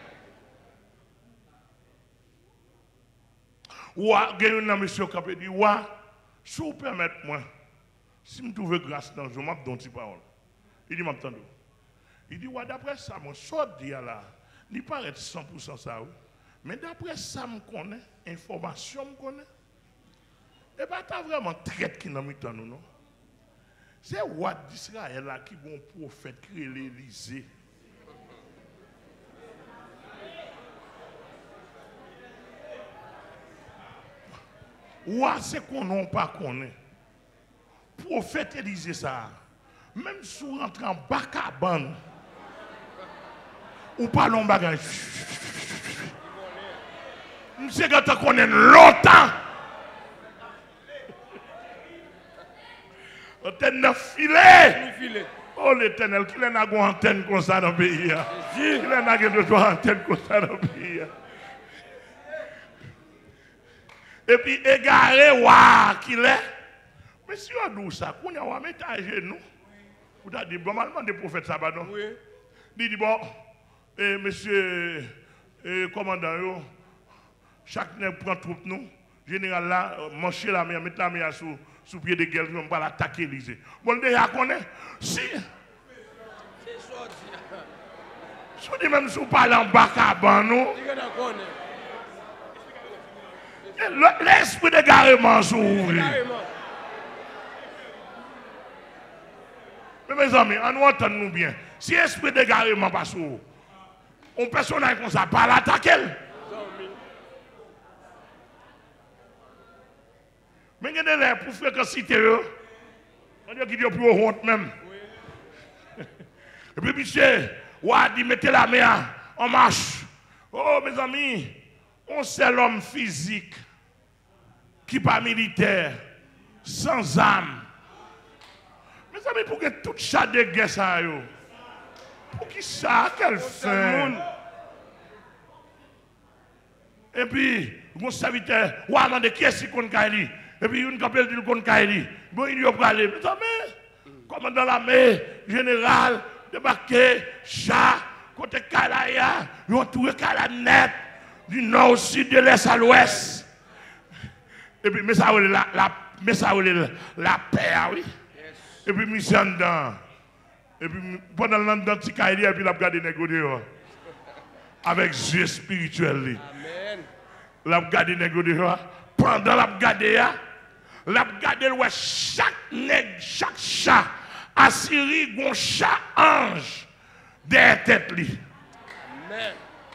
Ou a gagné un monsieur qui dit, si vous permettez moi, si je trouve grâce dans le jour, je vais donner une parole. Il dit, m'entendez. Il dit, d'après ça, mon sort dit là, il paraît 100% ça. Mais d'après ça, je connais, information, je connais. Et bien, tu as vraiment traite qui n'a mis dans nous, non? C'est le roi d'Israël là qui est un prophète qui est l'Élysée. Roi, c'est qu'on n'a pas connaît. Prophète Élysée ça. Même si vous rentrez en bacabane, ou parlons bagage. Monsieur quand on connaît longtemps. Antenne de filet. Oh l'Éternel, qui l'a une antenne comme ça dans le pays. Qui l'a une antenne comme ça dans le pays. Et puis égaré, waouh, qu'il est. Mais si on dit ça, qu'on a mis à genoux. Vous avez dit, bon, normalement, des prophètes, ça va non? Oui. Il dit, bon, monsieur, commandant, chaque nègre prend troupe nous. Général là, mancher la main, mettre la main sous pied de guerre, on va l'attaquer l'Élysée. Bon, déjà, connaît. Si. Si on dit même si on parle en bas, nous. L'esprit d'égarement s'ouvre. Mais mes amis, on entend nous bien. Si l'esprit d'égarement passe où, on personnage comme ça, pas l'attaquer. Mais il y a des lèvres pour fréquenter eux. On dit qu'il y a plus honte même. Et puis, monsieur, on a dit mettez la main en marche. Oh, mes amis, on sait l'homme physique qui n'est pas militaire, sans âme. Mes amis, pour que tout chat de guerre ça, pour qui ça, quel fin. Et puis, mon serviteur, on a demandé qui est-ce qu'on a dit. Et puis, une capelle dit qu'on a dit. Bon, il y a parlé. Mes amis, commandant l'armée, général, débarqué, chat, côté Kalaya, ils ont trouvé Kalanet, du nord au sud, de l'est à l'ouest. Et puis, mais ça la paix, oui. Et puis, mission en dedans. Et puis, pendant l'an petit Kaili, et puis, il a regardé les négociations. Avec yeux spirituels. Amen. Il a regardé les négociations. Pendant la regardé, chaque nègre, chaque chat, Assyrie, un chat ange derrière tête. Amen.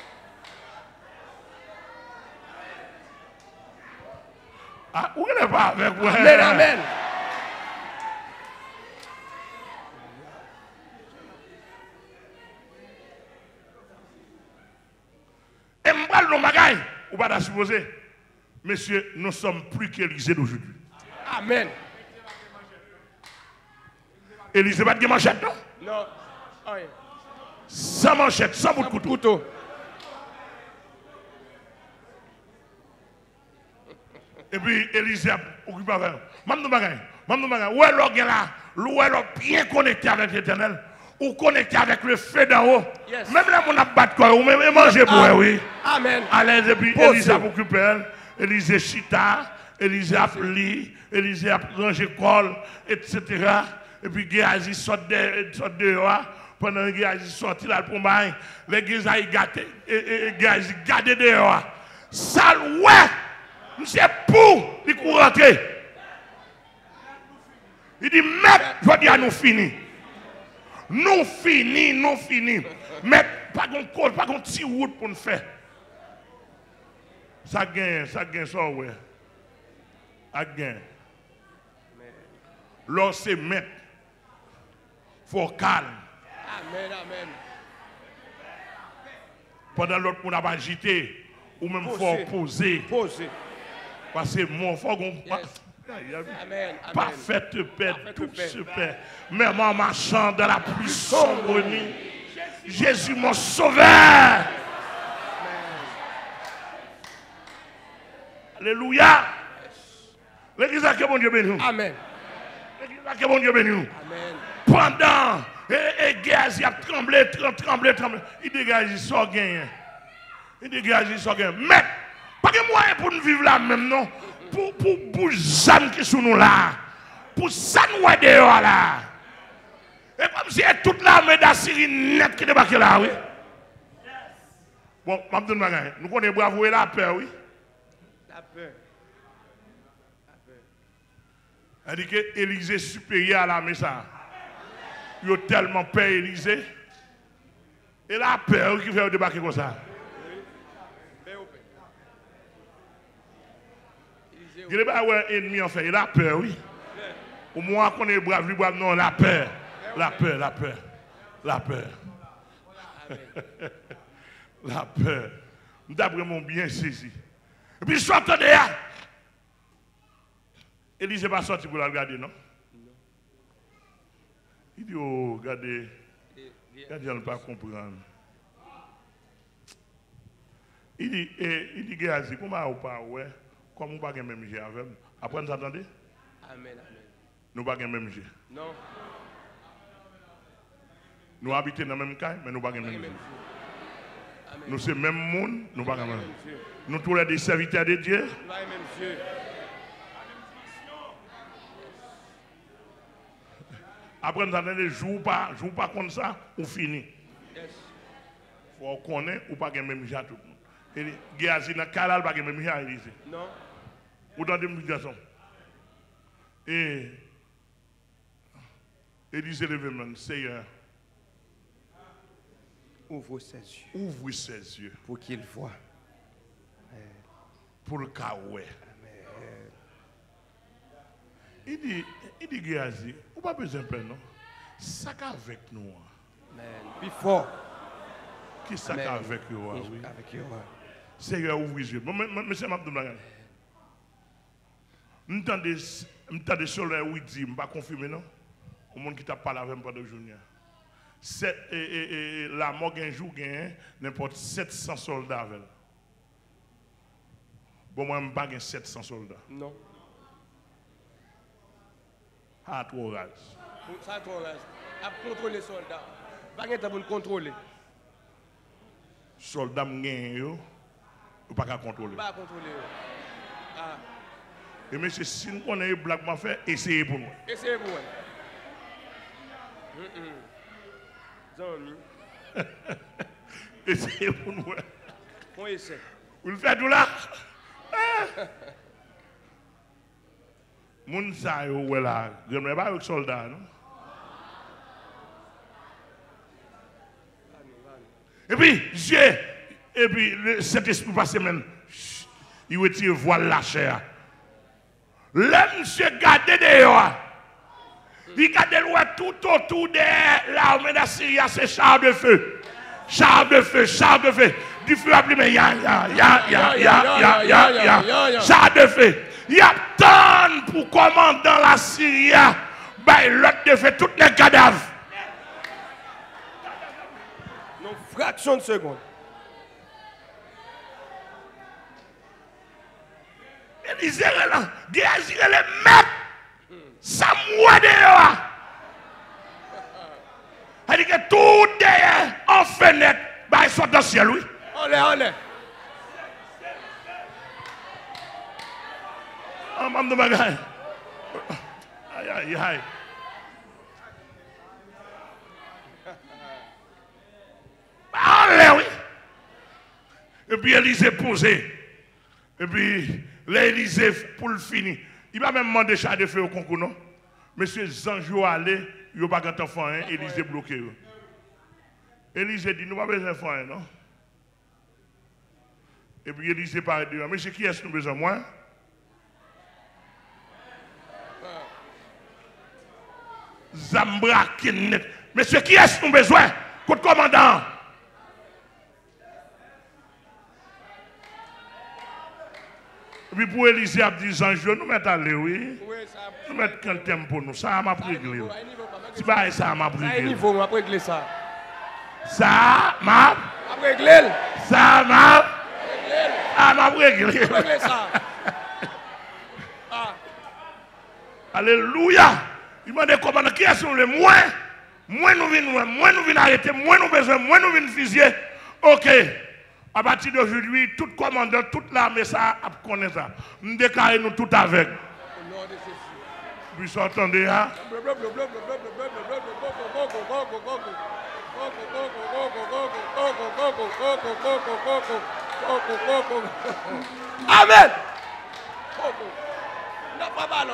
Ah, où est-ce pas avec vous? Amen, amen. Et m'bral nos bagailles, ou pas supposer. Messieurs, nous sommes plus qu'Élysée d'aujourd'hui. Amen. Élysée pas de manchette, non? Non. Sans manchette, sans bout de couteau. Et puis Élysée a occupé avec nous. Où est l'orgue là? Où est l'orgue bien connecté avec l'Éternel? Ou connecté avec le feu d'en haut? Yes. Même là, on a battu quoi? Ou même manger pour elle, oui. Amen. Allez, et puis Élysée a occupé elle. Élysée chita, Élysée a pli, Élysée a rangé col, etc. Et puis Géasi sort dehors. Pendant que Géasi sorti là pour moi, les Géasi gâté, et Géasi gardé dehors. Sale, ouais! Monsieur pour, il court rentrer. Il dit, mec, je dis à nous fini. Nous fini. Mais pas de col, pas de petit route pour nous faire. Ça gagne, ça, ouais. Ça gagne. Lorsque c'est mettre, il faut calme. Amen. Pendant l'autre, on a agité, ou même il faut poser. Parce que mon faut qu'on. Amen. Parfaite paix, tout se paix. Même en marchant dans la plus sombre nuit, Jésus mon sauveur. Alléluia. L'église a que bon Dieu béni. Amen. L'église a que bon Dieu béni. Amen. Pendant, et Géasi a tremblé. Il dégage, il sort gain. Mais, pas de moyen pour nous vivre là même, non? Pour Jeanne qui sont nous là. Pour ça nous est dehors là. Et comme si toute l'armée d'Assyrie net qui débarque là, oui. Bon, nous connaissons bravo et la peur, oui. La peur. Elle dit que Élysée supérieur à l'armée ça. Il a tellement peur Élysée. Et la peur qui fait débarquer comme ça. Il n'y a pas un ennemi en fait, il a peur, oui. Au moins qu'on est brave, non, la peur. La peur. La peur. D'après mon bien saisi. Et puis, sortez de là. Élise n'est pas sorti pour la regarder, non? Il dit, oh, regardez, regardez, on ne peut pas comprendre. Il dit, Géasi, comment on pas, ouais, comme on ne pas même jeu avec nous. Après, nous attendez? Amen, amen. Nous ne pas même jeu. Non. Nous habitons dans le même cas, mais nous ne pas même jeu. Nous sommes même monde, nous ne pas même jeu. Nous tous les des serviteurs de Dieu. Nous pas même jeu. Après, nous attendons, joue pas comme ça, on finit. Il faut qu'on connaisse ou pas même jeu tout le monde. Et Géasi n'a pas de même jeu à Élise. Non. Autant de médiation. Et Élise levé, Seigneur. Ouvre ses yeux. Ouvre ses yeux. Pour qu'il voit. Pour le cas où. Il dit, Géasi, on n'a pas besoin de peine, non? Ça avec nous. Amen. Puis fort. Qui ça avec nous? Oui. Avec vous. Seigneur, ouvre les yeux. Monsieur Mabdoulaye. Je m'entends soleil où il dit, je ne vais pas confirmer, non? Au monde qui t'a parlé avec moi pendant le journée. La mort un jour gagne n'importe 700 soldats avec. Bon, moi, je n'ai pas 700 soldats. Non. À trop rage. Ça, trop rage. À contrôler les soldats. Pas de temps pour contrôler. Soldats gagnent, ou pas qu'à contrôler. Pas contrôler. Ah. Et monsieur, si nous connaissons les blagues, m'a fait, essayez pour nous. Essayez pour moi. Zami. Essayez pour nous. On essaie. Vous le faites tout là? Moun sa yo wè la, j'aimerais pas avec soldats, non? Et puis, cet esprit passé même, il retire voile la chair. Là, monsieur garde dehors. Il garde tout autour de l'armée d'Assyrie, c'est char de feu. Char de feu, char de feu. Du feu appelé, ya. Char de feu. Il y a tant pour commandant la Syrie, ben l'autre de fait tous les cadavres. Une fraction de seconde. Élise là, Géasi les mecs, ça mouait dehors. Elle dit que tout derrière, en fenêtre, ben ils sont dans le ciel, oui. On est. En maman de bagaille. Aïe. Allez, oui. Et puis Élise posé. Et puis l'Élysée pour le finir. Il va même demander char de feu au concours, non? Monsieur Zanjou allé, il n'y a pas d'enfant, Élise bloqué. Élise dit, nous n'avons pas besoin d'enfant, non? Et puis Élise parle de monsieur, qui est-ce que nous avons besoin de moi? Zambra Kinnet. Monsieur, qui est-ce que nous avons besoin? Côte commandant. Et puis pour Élise, a dit Zanjou, nous mettons aller, oui. Nous mettons qu'un thème pour nous. Ça m'a réglé. Si pas ça m'a réglé. Niveau, on va régler ça. Ça m'a réglé. Ça m'a réglé. Régler ça. Alléluia. Il m'a dit comment qui est-ce que nous moins nous venons arrêter, moins nous besoin, moins nous venons fusiller. Ok. À partir d'aujourd'hui, tout commandant, toute l'armée, ça, a connaît ça. Nous déclarons nous tout avec. Vous entendez, hein? Amen. Non, pas ballon.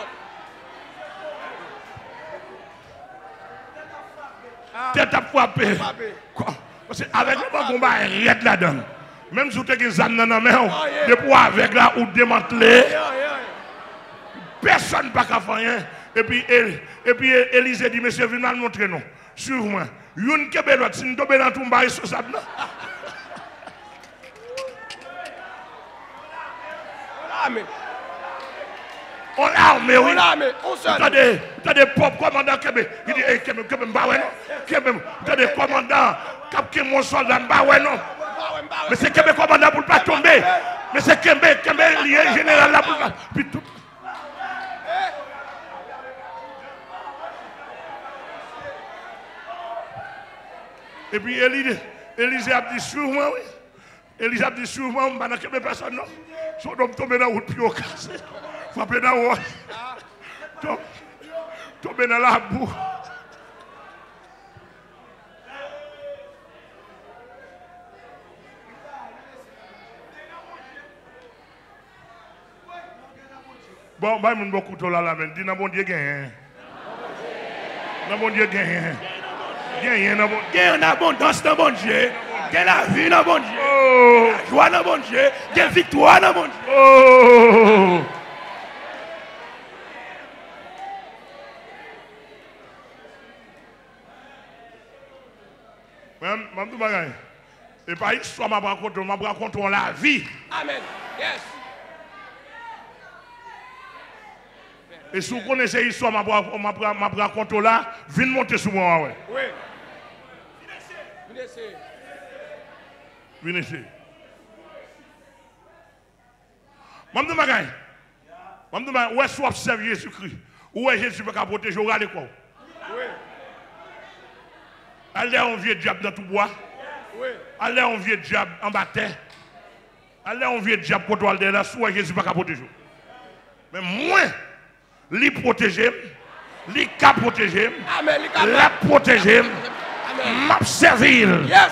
Tête à frapper. Parce qu'avec le bon combat, il y a là-dedans. Même si vous avez des âmes dans la main, de pouvoir avec là ou démanteler, personne ne peut faire rien. Et puis Élise dit, monsieur, venez nous montrer nous. Suivez-moi. Youn kebe l'autre, si nous tombons dans tout le monde, Amen. On l'armée, oui. On l'armée, on seul. T'as des pauvres commandants qui il dit, Kembe, Mbawe, non. T'as des commandants qui ont mon soldat, Mbawe, non. Mais c'est Kembe commandant pour ne pas tomber. Mais c'est Kembe lié général là pour pas. Puis tout. Et puis Élisée a dit sûrement, oui. Élisée a dit sûrement, je ne sais pas personne, non. Son homme tombe dans la route, puis au casse. Frapper dans la route. Tomber dans la boue. Bon, bah, il y a beaucoup de là, mais dis, bon Dieu, gagne. Bon Dieu, gagne. Gagne, Gagne en abondance dans bon Dieu. Gagne la vie dans bon Dieu. La joie dans bon Dieu. Gagne victoire dans bon Dieu. Oh! Même, et pas histoire, je raconte la vie. Amen. Yes. Et si vous connaissez l'histoire, je raconte là, venez monter sur moi. Ouais. Oui. Venez ici. Où est-ce que vous observez Jésus-Christ? Où est Jésus qui peut protéger? Regardez quoi? Oui. Allez en vieux diable dans tout bois. Oui. Allez en vieux diable en bataille. Allez en vieux diable pour toi là, soit Jésus pas protéger. Mais moi, lui protéger, lui cap protéger, la protéger, m'a servir. Yes.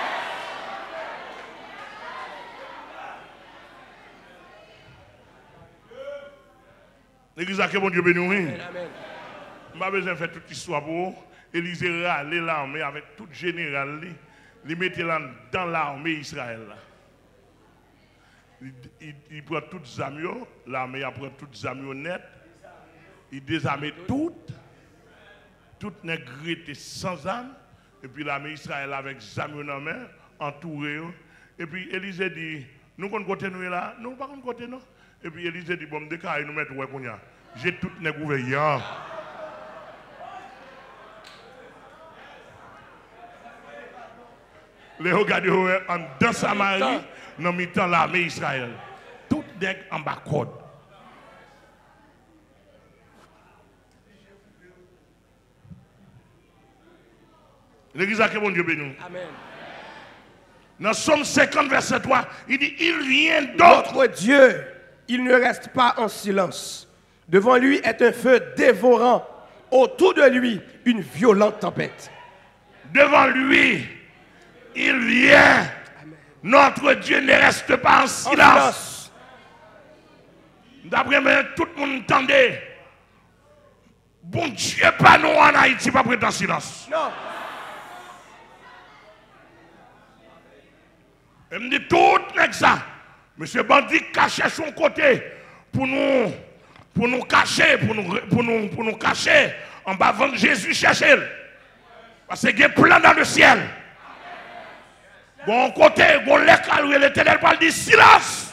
L'église a que bon Dieu béni. Amen. Je n'ai pas besoin de faire toute l'histoire pour vous. Élisée râle l'armée avec tout général, il mettait dans l'armée Israël. Il prend toutes les armes, l'armée prend toutes les armes nettes, il désarme toutes nègres étaient sans armes, et puis l'armée Israël avec les armes dans la main, entourée. Et puis Élisée dit, nous qu'on côté nous là, nous pas qu'on côté non. Et puis Élisée dit, bon, dès nous mettre ouais qu'on y a, j'ai toutes nègres ouvertes. Les regardez dans Samarie, dans le temps l'armée Israël. Tout nèg en bas code. L'église a que bon Dieu béni. Amen. Dans Somme 50, verset 3, il dit, il vient d'autre. Notre Dieu, il ne reste pas en silence. Devant lui est un feu dévorant. Autour de lui, une violente tempête. Devant lui, il vient. Amen. Notre Dieu ne reste pas en silence. D'après moi, tout le monde entendait. Bon Dieu, pas nous en Haïti, pas prêt en silence. Non. Il me dit tout n'est ça. Monsieur Bandit cachait son côté pour nous cacher, pour nous cacher. En bas de Jésus chercher. Parce qu'il y a un plan dans le ciel. Bon côté, bon l'écart où l'Éternel parle dit silence.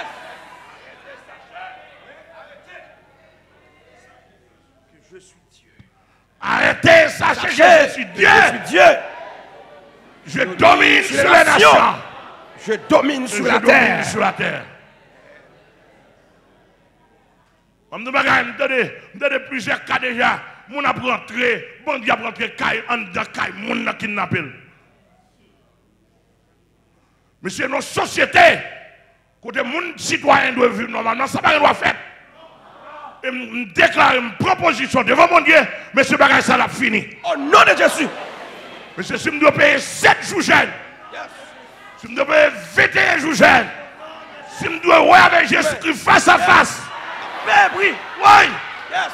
Je suis Dieu. Arrêtez, sachez que je suis Dieu. Je suis Dieu. Je domine sur les nations. Je domine sur la terre. Sur la terre. Je me donne plusieurs cas déjà. Mon a rentré, bon Dieu a rentré, en dedans, mon a kidnappé. Mais c'est nos sociétés, côté mon citoyen doit vivre normalement, ça ne va pas faire. Et je déclare une proposition devant mon Dieu, mais ce bagage ça l'a fini. Au nom de Jésus. Mais si je dois payer 7 jours jeunes, si je dois payer 21 jours jeunes, si je dois voir avec Jésus face à face. Oui. Oui. Yes.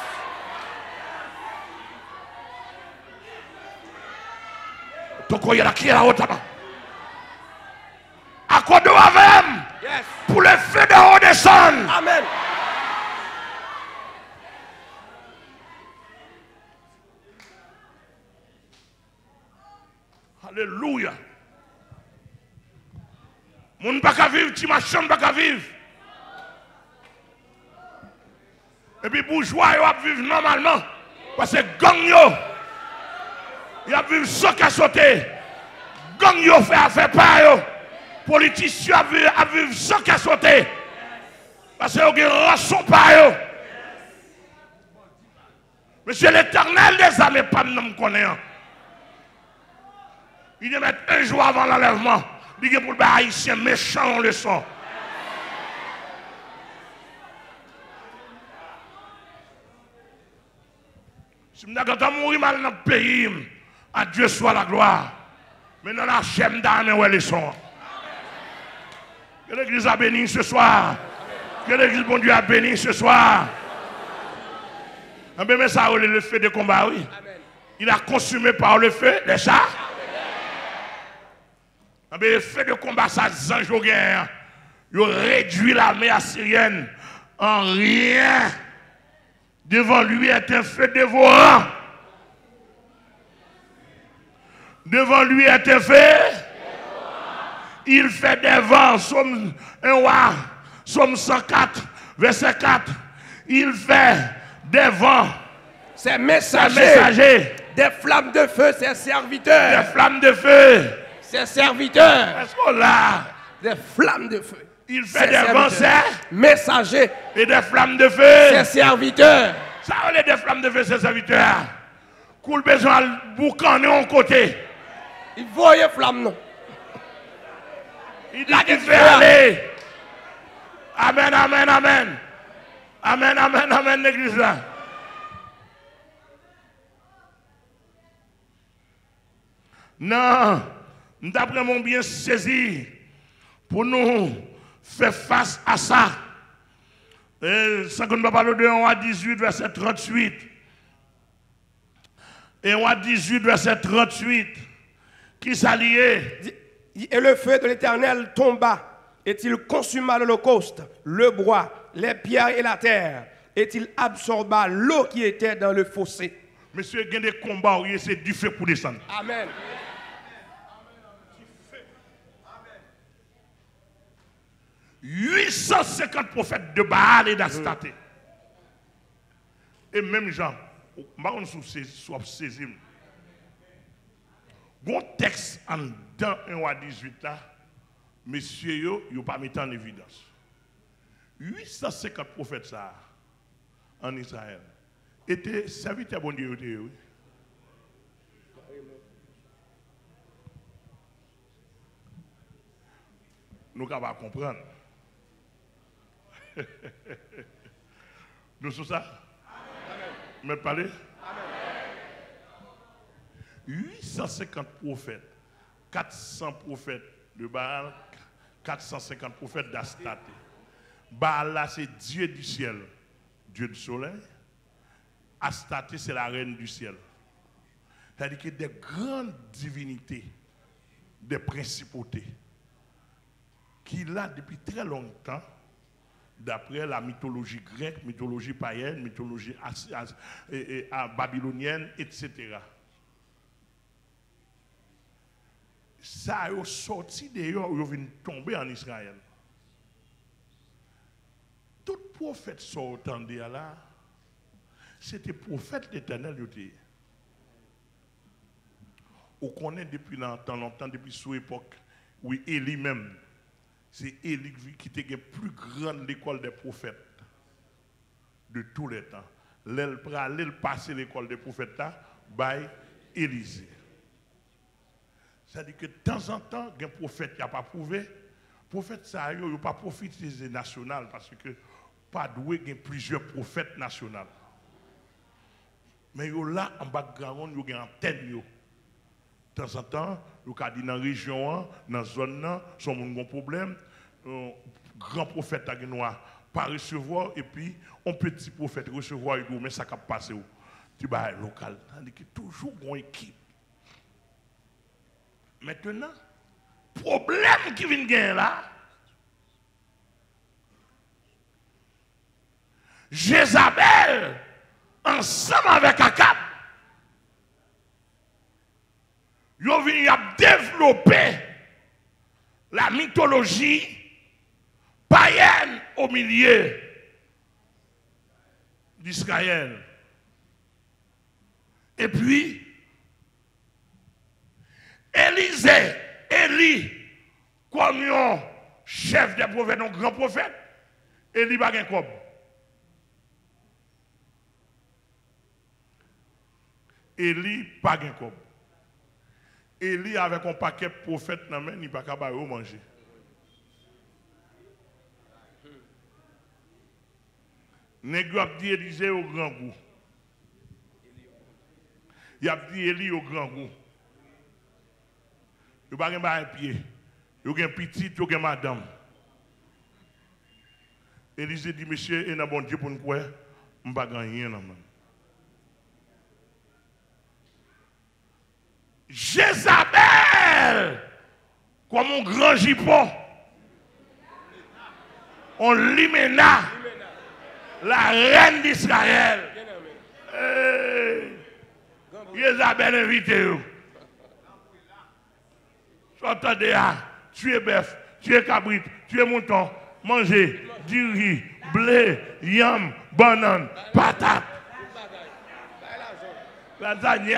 Donc il y a qui est là haut là-bas. Accordons avec Yes. pour le feu de haut descendre. Amen. Alléluia. Mon pas qu'à vivre, tu ma chambre pas qu'à vivre. Et puis bourgeois, ils vivent normalement. Parce que gang yo, ils vivent sans qu'à sauter. Gang yo fait pas yo. Politiciens vivent sans qu'à sauter. Parce que ils ont rançon pas yo. Monsieur l'Éternel des armées, pas de nom connaît. Il y a un jour avant l'enlèvement. Il y a pour les haïtiens méchants en leçon. Si je suis mourir mal dans le pays, à Dieu soit la gloire. Mais dans la chaîne d'armée, où est leçon. Que l'église a béni ce soir. Que l'église, bon Dieu, a béni ce soir. Mais ça, le feu de combat, oui. Il a consumé par le feu des chars. Le feu de combat, ça, zange au guerre. Il réduit l'armée assyrienne en rien. Devant lui est un feu dévorant. Devant lui est un feu. Il fait des vents. Somme 104, verset 4. Il fait des vents. Ses messagers. Des flammes de feu, ses serviteurs. Des flammes de feu. Ses serviteurs. Est-ce qu'on l'a? Des flammes de feu. Il fait des vents, c'est messagers. Et des flammes de feu. Ses serviteurs. Ça, on est des flammes de feu, ses serviteurs. Coule besoin de boucaner en côté. Il voyait flamme, non? Il dit qu'il fait aller. Amen, amen, amen. Amen, amen, amen, l'église là. Non, d'après mon bien saisi, pour nous faire face à ça. Et ça qu'on va parler de 1 à 18, verset 38. Et 1 à 18, verset 38. Qui s'alliait? Et le feu de l'Éternel tomba, et il consuma l'holocauste, le bois, les pierres et la terre, et il absorba l'eau qui était dans le fossé. Monsieur, il y a des combats où c'est du feu pour descendre. Amen. 850 prophètes de Baal et d'Astaté. Et même Jean, je ne sais pas si saisi. Bon texte en dans 1 à 18 là, messieurs, ils n'ont pas mis en évidence. 850 prophètes ça, en Israël étaient serviteurs bon Dieu. Oui. Nous sommes capables de comprendre. Nous sommes ça? Mais parlez? 850 prophètes, 400 prophètes de Baal, 450 prophètes d'Astaté. Baal là c'est Dieu du ciel, Dieu du soleil. Astaté c'est la reine du ciel. C'est-à-dire que des grandes divinités, des principautés, qui là depuis très longtemps, d'après la mythologie grecque, mythologie païenne, mythologie babylonienne, etc. Ça a sorti d'ailleurs, ils viennent tomber en Israël. Tout prophète sortant de là, c'était prophète l'Éternel. On connaît depuis longtemps, depuis son époque, oui, Élie même. C'est Élie qui était la plus grande école des prophètes de tous les temps. Elle passer l'école des prophètes là, by Élisée. C'est-à-dire que de temps en temps, il y a un prophète qui n'a pas prouvé. Le prophète, ça n'a pas profité des nationales parce que pas doué, il y a plusieurs prophètes nationaux. Mais là, en background, il y a une antenne. De temps en temps, il y a dans la région, dans la zone, si on a un problème, un grand prophète a pas recevoir, et puis un petit prophète recevoir, mais ça va passer. Tu vas local. C'est-à-dire qu'il y a toujours une équipe. Maintenant, problème qui vient gagner là, Jézabel, ensemble avec Akab, ils ont venu développer la mythologie païenne au milieu d'Israël. Et puis, Élie, comme un chef des prophètes, un grand prophète, Élie n'a pas de cob. Élie pas de cob. Élie avec un paquet de prophètes, il n'a pas qu'à manger. Nèg a dit Élisée au grand goût. Il a dit Élie au grand goût. Il n'a pas un pied. Il a un petit, il a madame. Élisée dit, monsieur, il y a un bon Dieu pour nous croire, je ne vais pas gagner. Jézabel, comme un grand jupon, on limena la reine d'Israël. Jézabel invité. Entendez, tu es bœuf, tu es cabrit, tu es mouton, manger du riz, blé, yam, banane, patate, lasagne.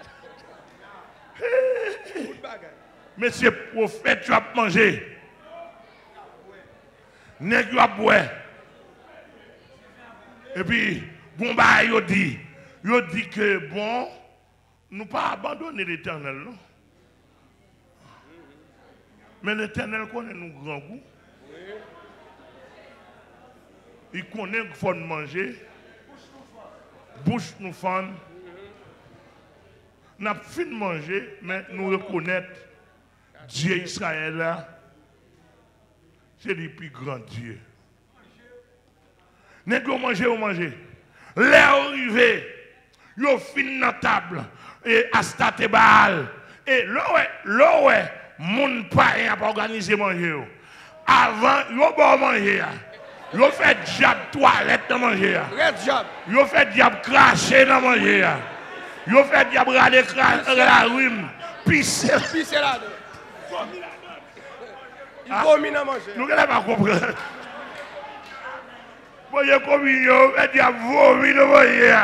Monsieur prophète, tu as mangé. Nèg tu as boire. Et puis, bon bah, il dit que bon, nous pas abandonner l'Éternel, non? Mais l'Éternel connaît nous grand goût. Il connaît qu'il faut manger. Bouche nous fend. Nous avons fini de manger, mais nous reconnaissons Dieu Israël là. C'est le plus grand Dieu. Nous avons mangé. L'air arrivé. Nous avons fini dans la table. Et à State Baal. Et là, moun païen pour organiser manger. Avant, yo bon manger. Yo fait diable toilette dans manger. Yo fait diable cracher dans manger. Yo fait diable râler la rue, pisser là. Il vomit dans manger. Nous n'allons pas comprendre. Voyez comme yo fait diable vomit dans manger.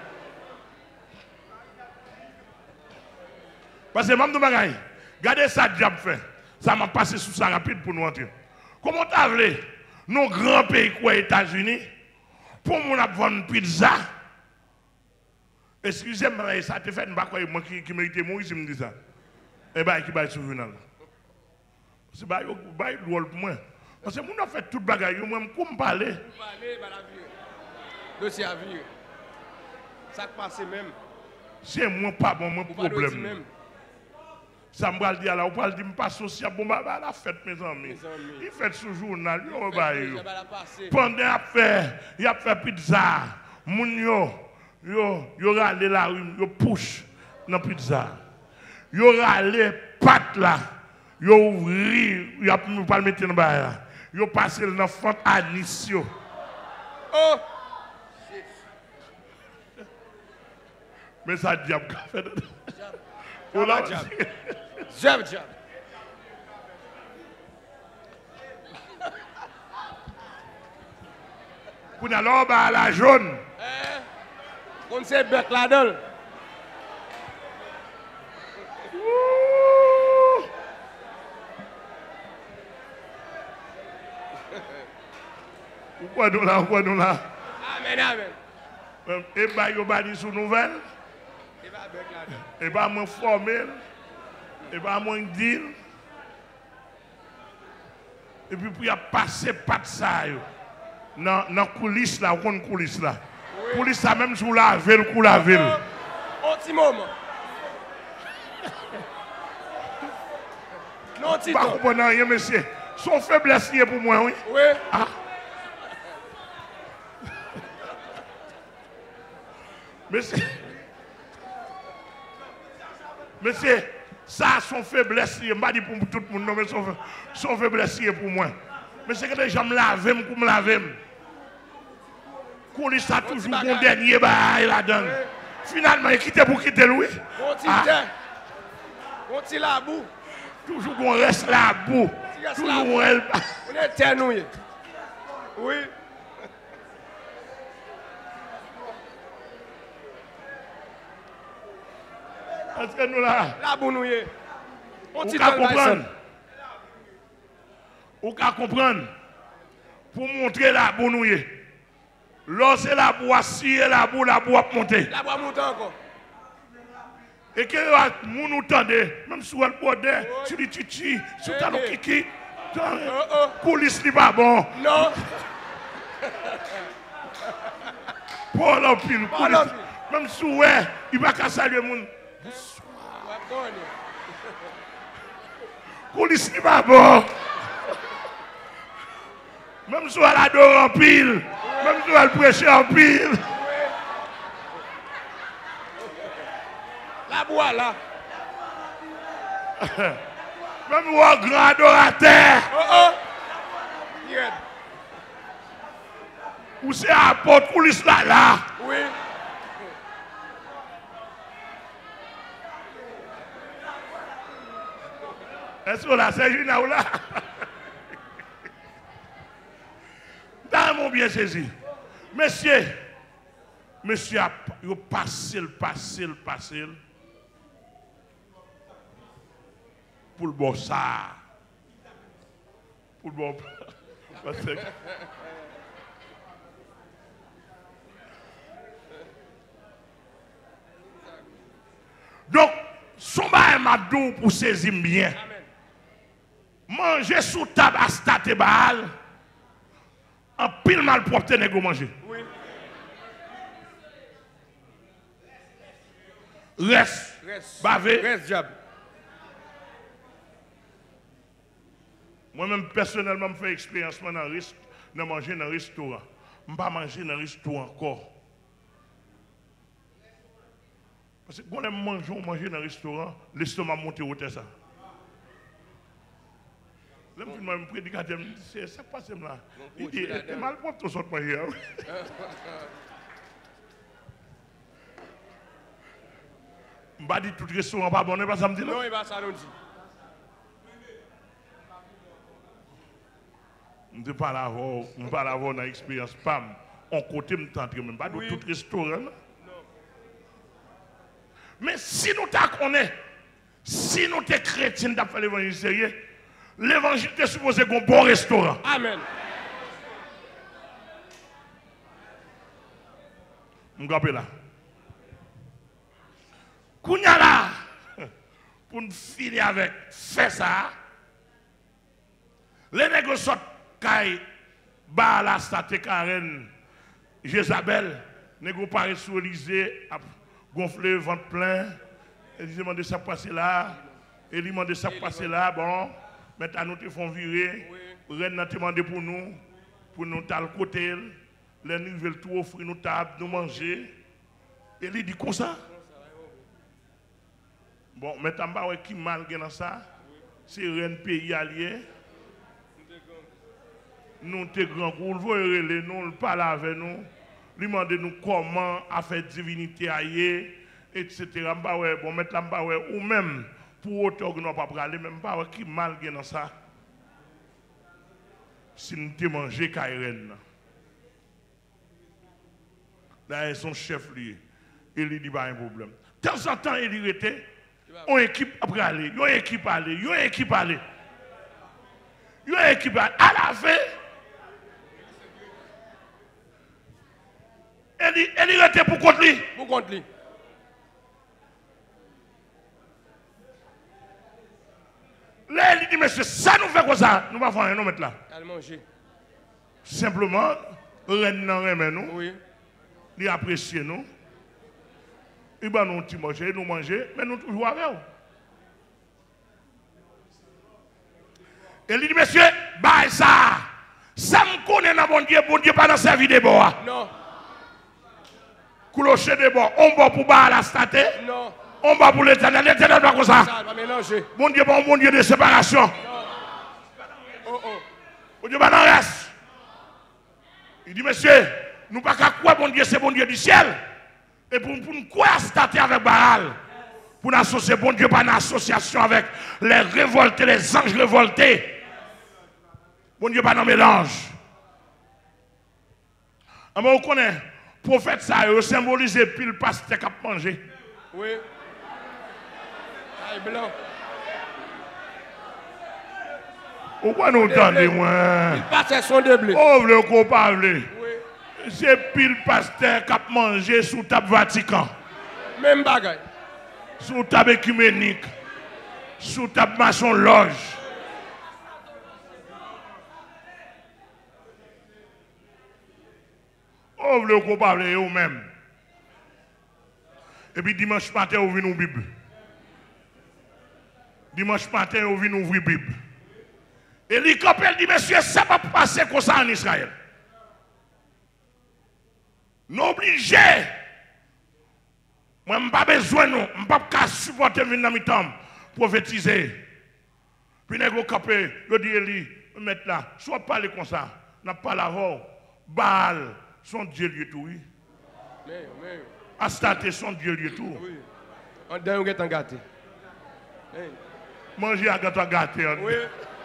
Parce que même de bagaille. Regardez ça, diable fait. Ça m'a passé sous ça rapide pour nous entrer. Comment t'as voulu, nos grands pays quoi, États-Unis, pour nous vendre pizza? Excusez-moi, ça te fait pas quoi, moi qui mérite mourir si je me dis ça. Et bien, qui va être souvenir. C'est pas le rôle pour moi. Parce que nous avons fait tout le bagage, moi, je me parler. Dossier à vie. Ça passe même. C'est moi pas bon, mon problème. Ça me dit à la, on parle de pas sociable, bon, bah, la fête, mes amis. Il fait ce journal, pendant il a fait pizza, moun yo râle la rue, yo push dans pizza. Yo râle pâte là, yo ouvri, yo pas le mettre dans bas. Yo passé dans fente anis yo. Oh! Mais ça diable qu'a fait. Jab. Pour nous aller à la jaune. On sait bec là-dedans. Pourquoi nous là? Amen. Et bien, il y a des nouvelles. Et bien, moi formel. Et bien, moi dire. Et puis, pour y passer pas de ça. Dans la coulisse là, on coulisse là. Coulisse ça même sur la ville, pour la ville. Un petit moment. Non, tu pas comprendre rien, monsieur. Son faiblesse liée pour moi, oui. Oui. Ah. Monsieur, ça, son faiblesse, je ne pas dit pour tout le monde, mais son faiblesse pour moi. Mais c'est que les gens me lavent, pour me laver. Qu'on ça toujours mon dernier bail là-dedans. Finalement, il quitte pour quitter lui. On tire la boue. Toujours qu'on reste la boue. Toujours on est ternouillé. Oui. Est-ce que nous là? La bounouye. On Ou t'y qu'à donne comprendre? Ou qu'à comprendre? Pour montrer la bounouye. Lorsque la boue assis, la boue monter. La boue monte encore. Et que nous nous tendons, même sur le bordel, sur les titi, sur le kiki, coulisses n'est pas bon. Non. Pour l'empile, même si il va pas saluer le monde. Coulisses n'est pas bon. Même si elle adore en pile, même si elle prêche en pile. La bois là. Même si elle grand adorateur. Ou c'est à porte coulisses là. Oui. Est-ce que là, c'est Gina ou là? Dans mon bien saisi. Monsieur a passé. Pour le bon ça. Pour le bon. Donc, son bain m'a dou pour saisir bien. Manger sous table à state bal. En pile mal propre nèg manger. Oui. Reste. Bavé. Reste diable. Moi-même, personnellement, je fais expérience dans manger dans un restaurant. Je ne vais pas manger dans un restaurant encore. Parce que quand on manger dans un restaurant, l'estomac monte au ça. Là, je me prédicateur, c'est ça qui passe là. Il dit, c'est mal propre tout ça de manger. Je ne vais pas dire tout restaurant pas bon, pas ça me dit non. Non, il va ça nous dit. Je ne parle pas d'avoir dans l'expérience PAM. On côté me tente même pas de tout restaurant. Non. Mais si nous t'acconnons, si nous t'es chrétien d'après l'évangile sérieux, l'évangile est supposé être un bon restaurant. Amen. Je me là. Kounya là, pour nous finir avec, fait ça. Les négociateurs qui ba la state Karen, Jézabel, négociateurs paraissent sur l'Élysée, gonfler, ventre plein. Et ils demandent ça passer là. Et ils demandent ça passer là. Bon, maintenant nous te font virer. Reine n'a demandé pour nous t'al côté. Les nous veulent tout offrir, nous table, nous manger. Et il dit comme ça. Bon, maintenant, qui mal dans ça? C'est reine pays allié. Nous sommes grands groupe, nous parlons avec nous. Lui demandez nous comment a fait divinité ailleurs, etc. Bon, maintenant, ou même pour autant que nous ne pas aller, même pas qui mal dans ça. Si nous te mangé Kairen. Là, son chef lui, il lui dit pas un problème. De temps en temps, il était, on équipe après aller, on équipe aller, on équipe aller. On équipe aller. À la fin, elle était pour contre lui. Pour contre lui. Là, il dit, monsieur, ça nous fait quoi ça? Nous ne pouvons pas faire un mettre là. Elle manger. Simplement, reine nan remet nous. Oui. Il apprécie nous. Il va nous manger, nous manger, mais nous toujours avec vous. Et il dit, monsieur, bah ça. Ça me connaît dans bon Dieu pas dans servir de bois. Non. Clocher de bois, on va pour bas la state. Non. On va pour l'éternel, l'éternel pas comme ça. Ça va mélanger. Bon Dieu de séparation. Non. Oh oh. Bon Dieu pas dans reste. Il dit, monsieur, nous pas qu'à quoi bon Dieu, c'est bon Dieu du ciel. Et pour nous quoi stater avec Baal. Pour nous associer bon Dieu pas une association avec les révoltés, les anges révoltés. Bon Dieu pas dans mélange. Mais on connaît, prophète ça, il symbolise pile pasteur qui a mangé. Oui. Taille blanc. Pourquoi nous entendez, moi? Il passait son de blé. Oh, le qu'on parle. Oui. C'est pile pasteur qui a mangé sous table Vatican. Même bagaille. Sous table écuménique. Sous table maçon loge. Oh, le qu'on parle, vous-même. Et puis dimanche matin, vous venez ouvrir la Bible. Dimanche matin, vous venez ouvrir la Bible. Et l'Écopel dit, monsieur, ça va passer comme ça en Israël. Nous obligés. Moi, je n'ai pas besoin, je n'ai pas supporter venir dans mes temps, prophétiser. Puis, nous avons capé, je dis, Eli, mettre là, soit parler comme ça, n'a pas la voix. Baal, son Dieu lieu tout, oui. Astarte, son Dieu lieu tout. Oui. On donne un gâté. Manger à gâteau gâté. Oui.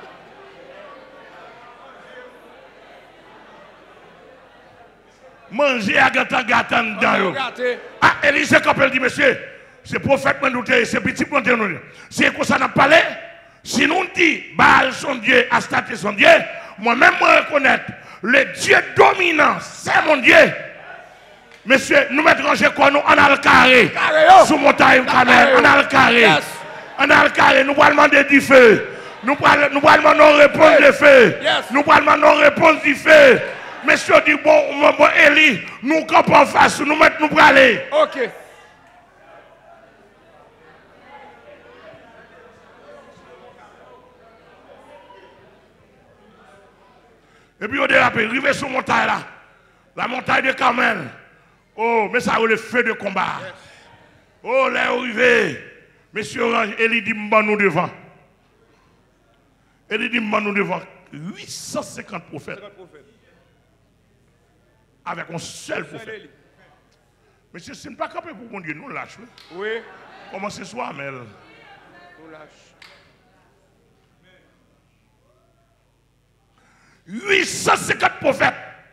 Manger à gâteau gâté dedans. Ah, Élisée Capel dit, monsieur, c'est prophète, c'est petit, c'est comme ça n'a parlé. Si nous dit, Baal son Dieu, Astarte son Dieu, moi-même, je reconnais, le Dieu dominant, c'est mon Dieu. Monsieur, nous mettons chez quoi nous en a le carré. Sous montagne Carmel, on a le carré. On a le carré, nous allons demander du feu. Nous allons demander réponse du feu. Nous allons demander réponse du feu. Monsieur dit, bon, Eli, nous campons en face, nous mettons pour aller. Ok. Et puis, on dérape, arrivé sur la montagne là. La montagne de Carmel. Oh, mais ça a le feu de combat. Oh, là, arrivé. Monsieur Orange, Eli dit, nous devant. Eli dit, nous devant. 850 prophètes. Avec un seul prophète. Monsieur, ce n'est pas capable pour mon Dieu, nous lâche. Oui. Comment c'est soit, Mel? Nous lâche. 850 prophètes.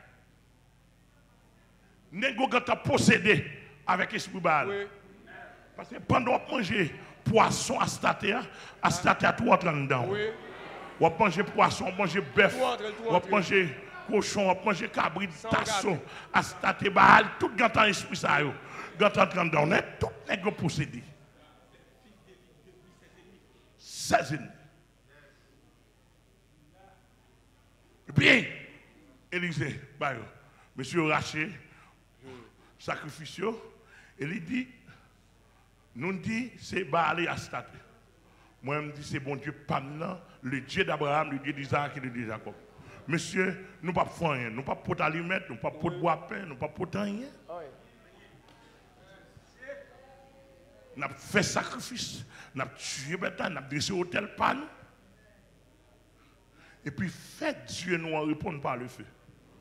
Négo a possédé avec l'esprit Baal. Oui. Parce que pendant qu'on mange poisson à Statea tout entre dedans. Oui. On mange poisson, on mange bœuf, on mange cochon, on mange cabrit, tasson, à Statea Baal, tout gantant esprit ça yo. Gantant dedans, on est tout négo possédé. 16. Et puis, Élisée, monsieur Raché, sacrifice, et il dit, nous dit, c'est Baal à State. Moi, je me dis, c'est bon Dieu, Pamna, le Dieu d'Abraham, le Dieu d'Isaac et le Dieu de Jacob. Monsieur, nous ne pouvons pas faire rien, nous ne pouvons pas porter aliments, nous ne pouvons pas porter bois pain, nous ne pouvons pas porter rien. Nous avons fait sacrifice, nous avons tué bêta, nous avons dressé hôtel pan. Et puis, faites Dieu nous répondre par le feu.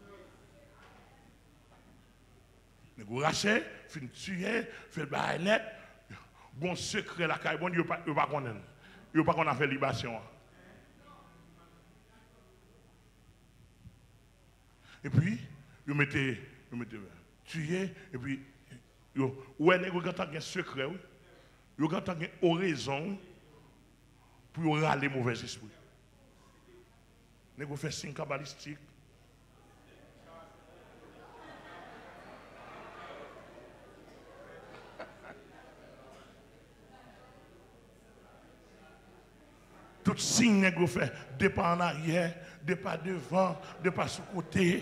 Nous rachetons, fin tuer, fait le bail net, bon secret la caille, bon Dieu, il ne pas connaître. Il ne pas qu'on a fait libation. Et puis, vous mettez tuer, et puis, ouais, vous avez un secret, vous avez une oraison pour râler mauvais esprit. Vous faites signe kabbalistique. Tout signe que vous faites, de pas en arrière, de pas devant, de pas sur côté,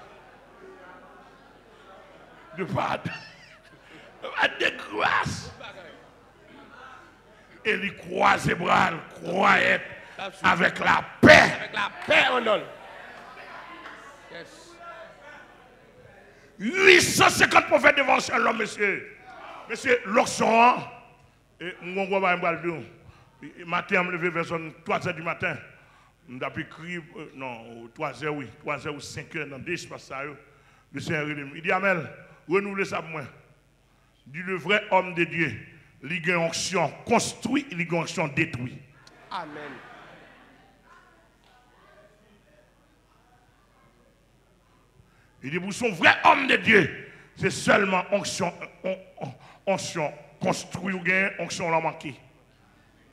de pas de grâce. Et il croise les bras, croyait avec la paix. Avec la paix, on donne. Yes. 850 prophètes devant l'homme, monsieur. Monsieur, l'oxon, et mon gros va me dire. Matin, je me levé vers 3h du matin. Je suis écrit, non, 3h, oui, 3h ou 5h dans des espaces. Le Seigneur, il dit, Amel, renouvelez ça pour moi. Dit le vrai homme de Dieu, il y a une onction construit, il y a une onction détruit. Amen. Il dit, pour son vrai homme de Dieu, c'est seulement onction construit ou bien onction l'a manqué.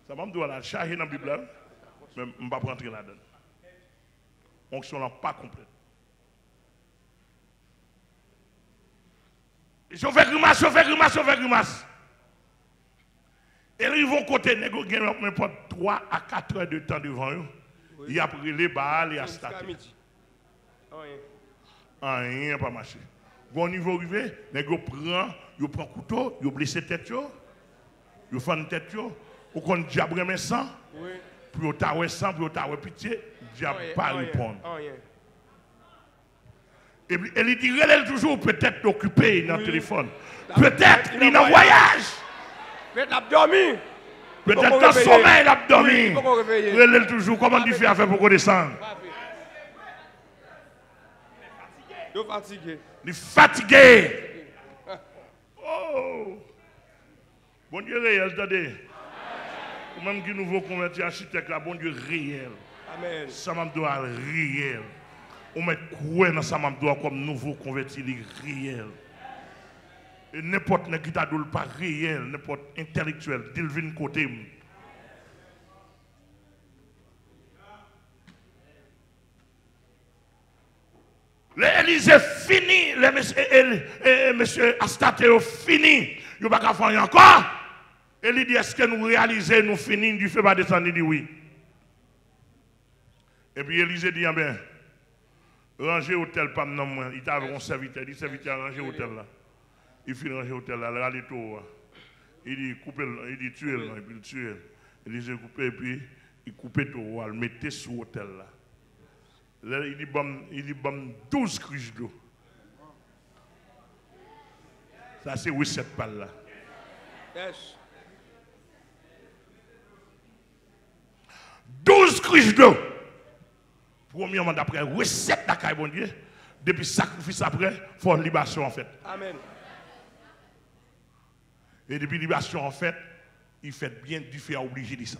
Ça m'a dit, la charge dans la Bible, mais je ne vais pas rentrer là-dedans. Onction n'est pas complète. Je fais grimace, je fais grimace, je fais grimace. Et ils vont côté, ils ont 3 à 4 heures de temps devant eux. Il y a pris les balles et à stater. Rien pas marché. Bon niveau arrivé, ils prennent couteau, ils blessent tête, ils font tête, ils font diable mais sang, puis ils ont sang, puis ils ont pitié, diable pas répondre. Et puis il dit, elle est toujours peut-être occupée dans le téléphone. Peut-être il est en voyage. Peut-être l'abdomen. Peut-être dans sommeil l'abdomen. Elle est toujours, comment tu fais à faire pour redescendre? Il est fatigué. Il est fatigué. Oh! Bon Dieu réel, attendez. Même qui nouveau converti architecte, là, bon Dieu réel. Amen. Ça m'a doit réel. On met quoi dans ça m'a doit comme nouveau converti, il est réel. Et n'importe qui t'a dit pas réel, n'importe intellectuel, il vient côté. L'Élysée fini, monsieur Astateo fini, il n'y a pas qu'à faire encore. Et il dit, est-ce que nous réalisons, nous finissons, du fait pas descendre, il dit oui. Et puis Élysée dit, ah ben, ranger l'hôtel, pas non moins, il t'a un serviteur, il dit, serviteur, ranger l'hôtel là. Il finit ranger l'hôtel là, il râle tout. Il dit, coupez, il dit, tuez-le, et puis il tue. Élysée coupe, et puis il coupe tout, il mettait sur l'hôtel là. Là, il dit, 12 cruches d'eau. Ça, c'est 8-7 balles là. Yes. 12 cruches d'eau. Premièrement, d'après recette d'accueil, bon Dieu. Depuis sacrifice après, il faut une libation en fait. Amen. Et depuis libation en fait, il fait bien du fait à obliger de ça.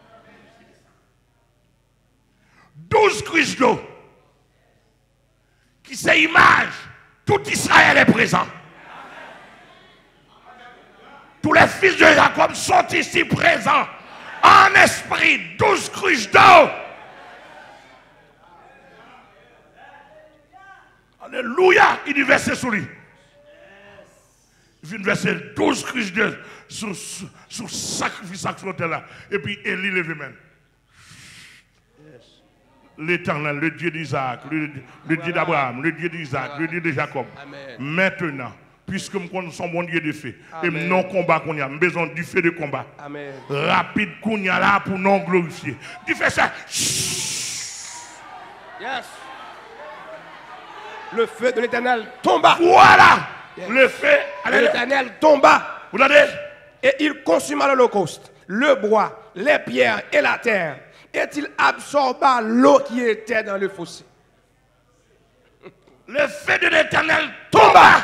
12 cruches d'eau. Qui c'est image, tout Israël est présent. Tous les fils de Jacob sont ici présents. En esprit, 12 cruches d'eau. Alléluia, il dit verset sur lui. Il vient verser 12 cruches d'eau sur sacrifice sur l'autel là. Et puis Élie lève même. L'Éternel, le Dieu d'Isaac, le Dieu d'Abraham, le Dieu d'Isaac, le Dieu de Jacob. Amen. Maintenant, puisque nous sommes bon Dieu de feu, et non combat qu'on a, besoin du feu de combat. Amen. Rapide qu'on y a là pour non glorifier. Tu fais ça. Yes. Le feu de l'Éternel tomba. Voilà. Yes. Le feu de l'Éternel tomba. Vous l'avez? Et il consuma l'holocauste, le bois, les pierres et la terre. Et il absorba l'eau qui était dans le fossé. Le feu de l'Éternel tomba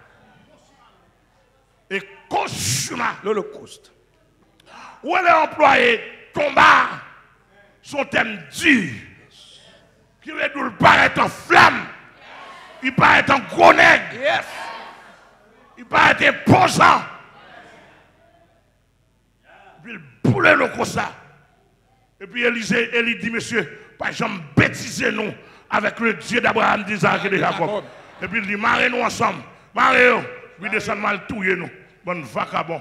et consuma l'holocauste. Où elle est employée tomba, son thème dur, qui veut paraître en flamme, il paraît en gros nègre, yes. Il paraît imposant, puis il boule le comme ça. Et puis Élie dit, monsieur, pas jamais bêtiser nous avec le Dieu d'Abraham, d'Isaac et de Jacob. Et puis il dit, marrez-nous ensemble. Marrez-nous. Puis descend mal touyer nous. Bonne vacabon.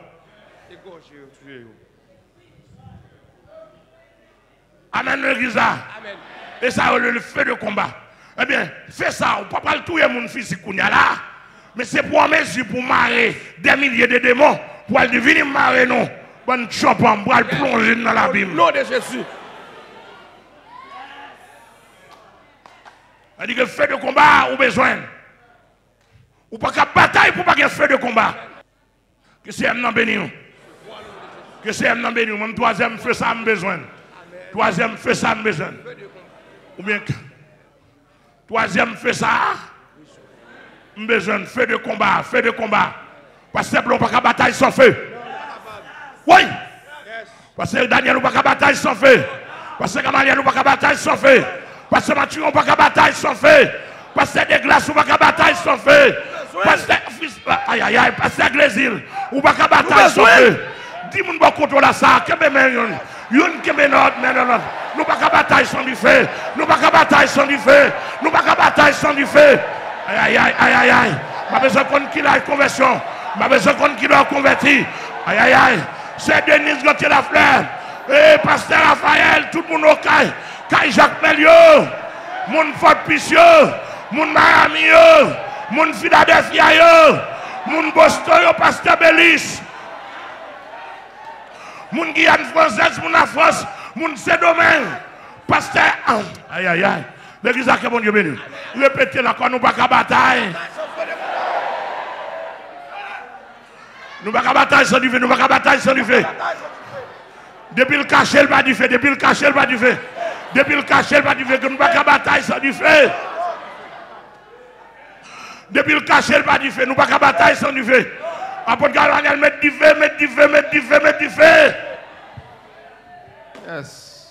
Amen, l'église. Amen. Et ça, le feu de combat. Eh bien, fais ça. On ne peut pas le touyer mon physique qu'on y a là. Mais c'est pour mesure pour marrer des milliers de démons. Pour aller venir marrer nous. Bonne chopin, pour aller plonger dans l'abîme. Au nom de Jésus. Elle dit que feu de combat, ou besoin. Ou pas qu'à bataille pour pas qu'il y ait feu de combat. Que c'est un béni. Que c'est un béni. Même troisième feu, ça a besoin. Troisième feu, ça a besoin. Ou bien, troisième feu, ça a besoin. Feu de combat, feu de combat. Parce que on pas qu'à bataille sans feu. Oui. Parce que Daniel n'a pas de bataille sans feu. Parce que Gamaliel n'a pas de bataille sans feu. Parce que Mathieu n'a pas de bataille sans feu. Parce que Desglaces n'a pas de bataille sans feu. Parce que Glésil n'a pas de bataille sans feu. 10 moun ba contrôle ça, kembe men yon. Yon kembe notre, mais non. Nous pas qu'à bataille sans du feu. Nous pas qu'à bataille sans du feu. Nous pas qu'à bataille sans du feu. Aïe aïe aïe aïe aïe. M'a besoin qu'on qui la conversion. M'a besoin qu'on qui doit convertir. Aïe aïe aïe. C'est Denise Gauthier la fleur. Et pasteur Raphaël, tout le monde au caille. Caille Jacques Melio. Moun Fort Picieux. Moun Miami yo. Moun Philadelphia yo. Moun Boston yo, pasteur Bellis. Moun Guyane française, moun la France. Moun Saint-Domingue. Pasteur. Aïe aïe aïe. L'église a que bon Dieu béni. Répétez là quand nous pas qu'à bataille. Nous pas qu'à bataille sans du feu. Nous pas qu'à bataille sans du feu. Depuis le cachet, le bas du feu. Depuis le cachet, le bas du feu. Depuis le cachet, le bas du feu. Que nous pas qu'à bataille sans du feu. Depuis le cachet, le bas du feu. Nous pas qu'à bataille sans du feu. Apôtre Galvaniel, mettre du feu, mettre du feu, mettre du feu, mettre du feu. Yes.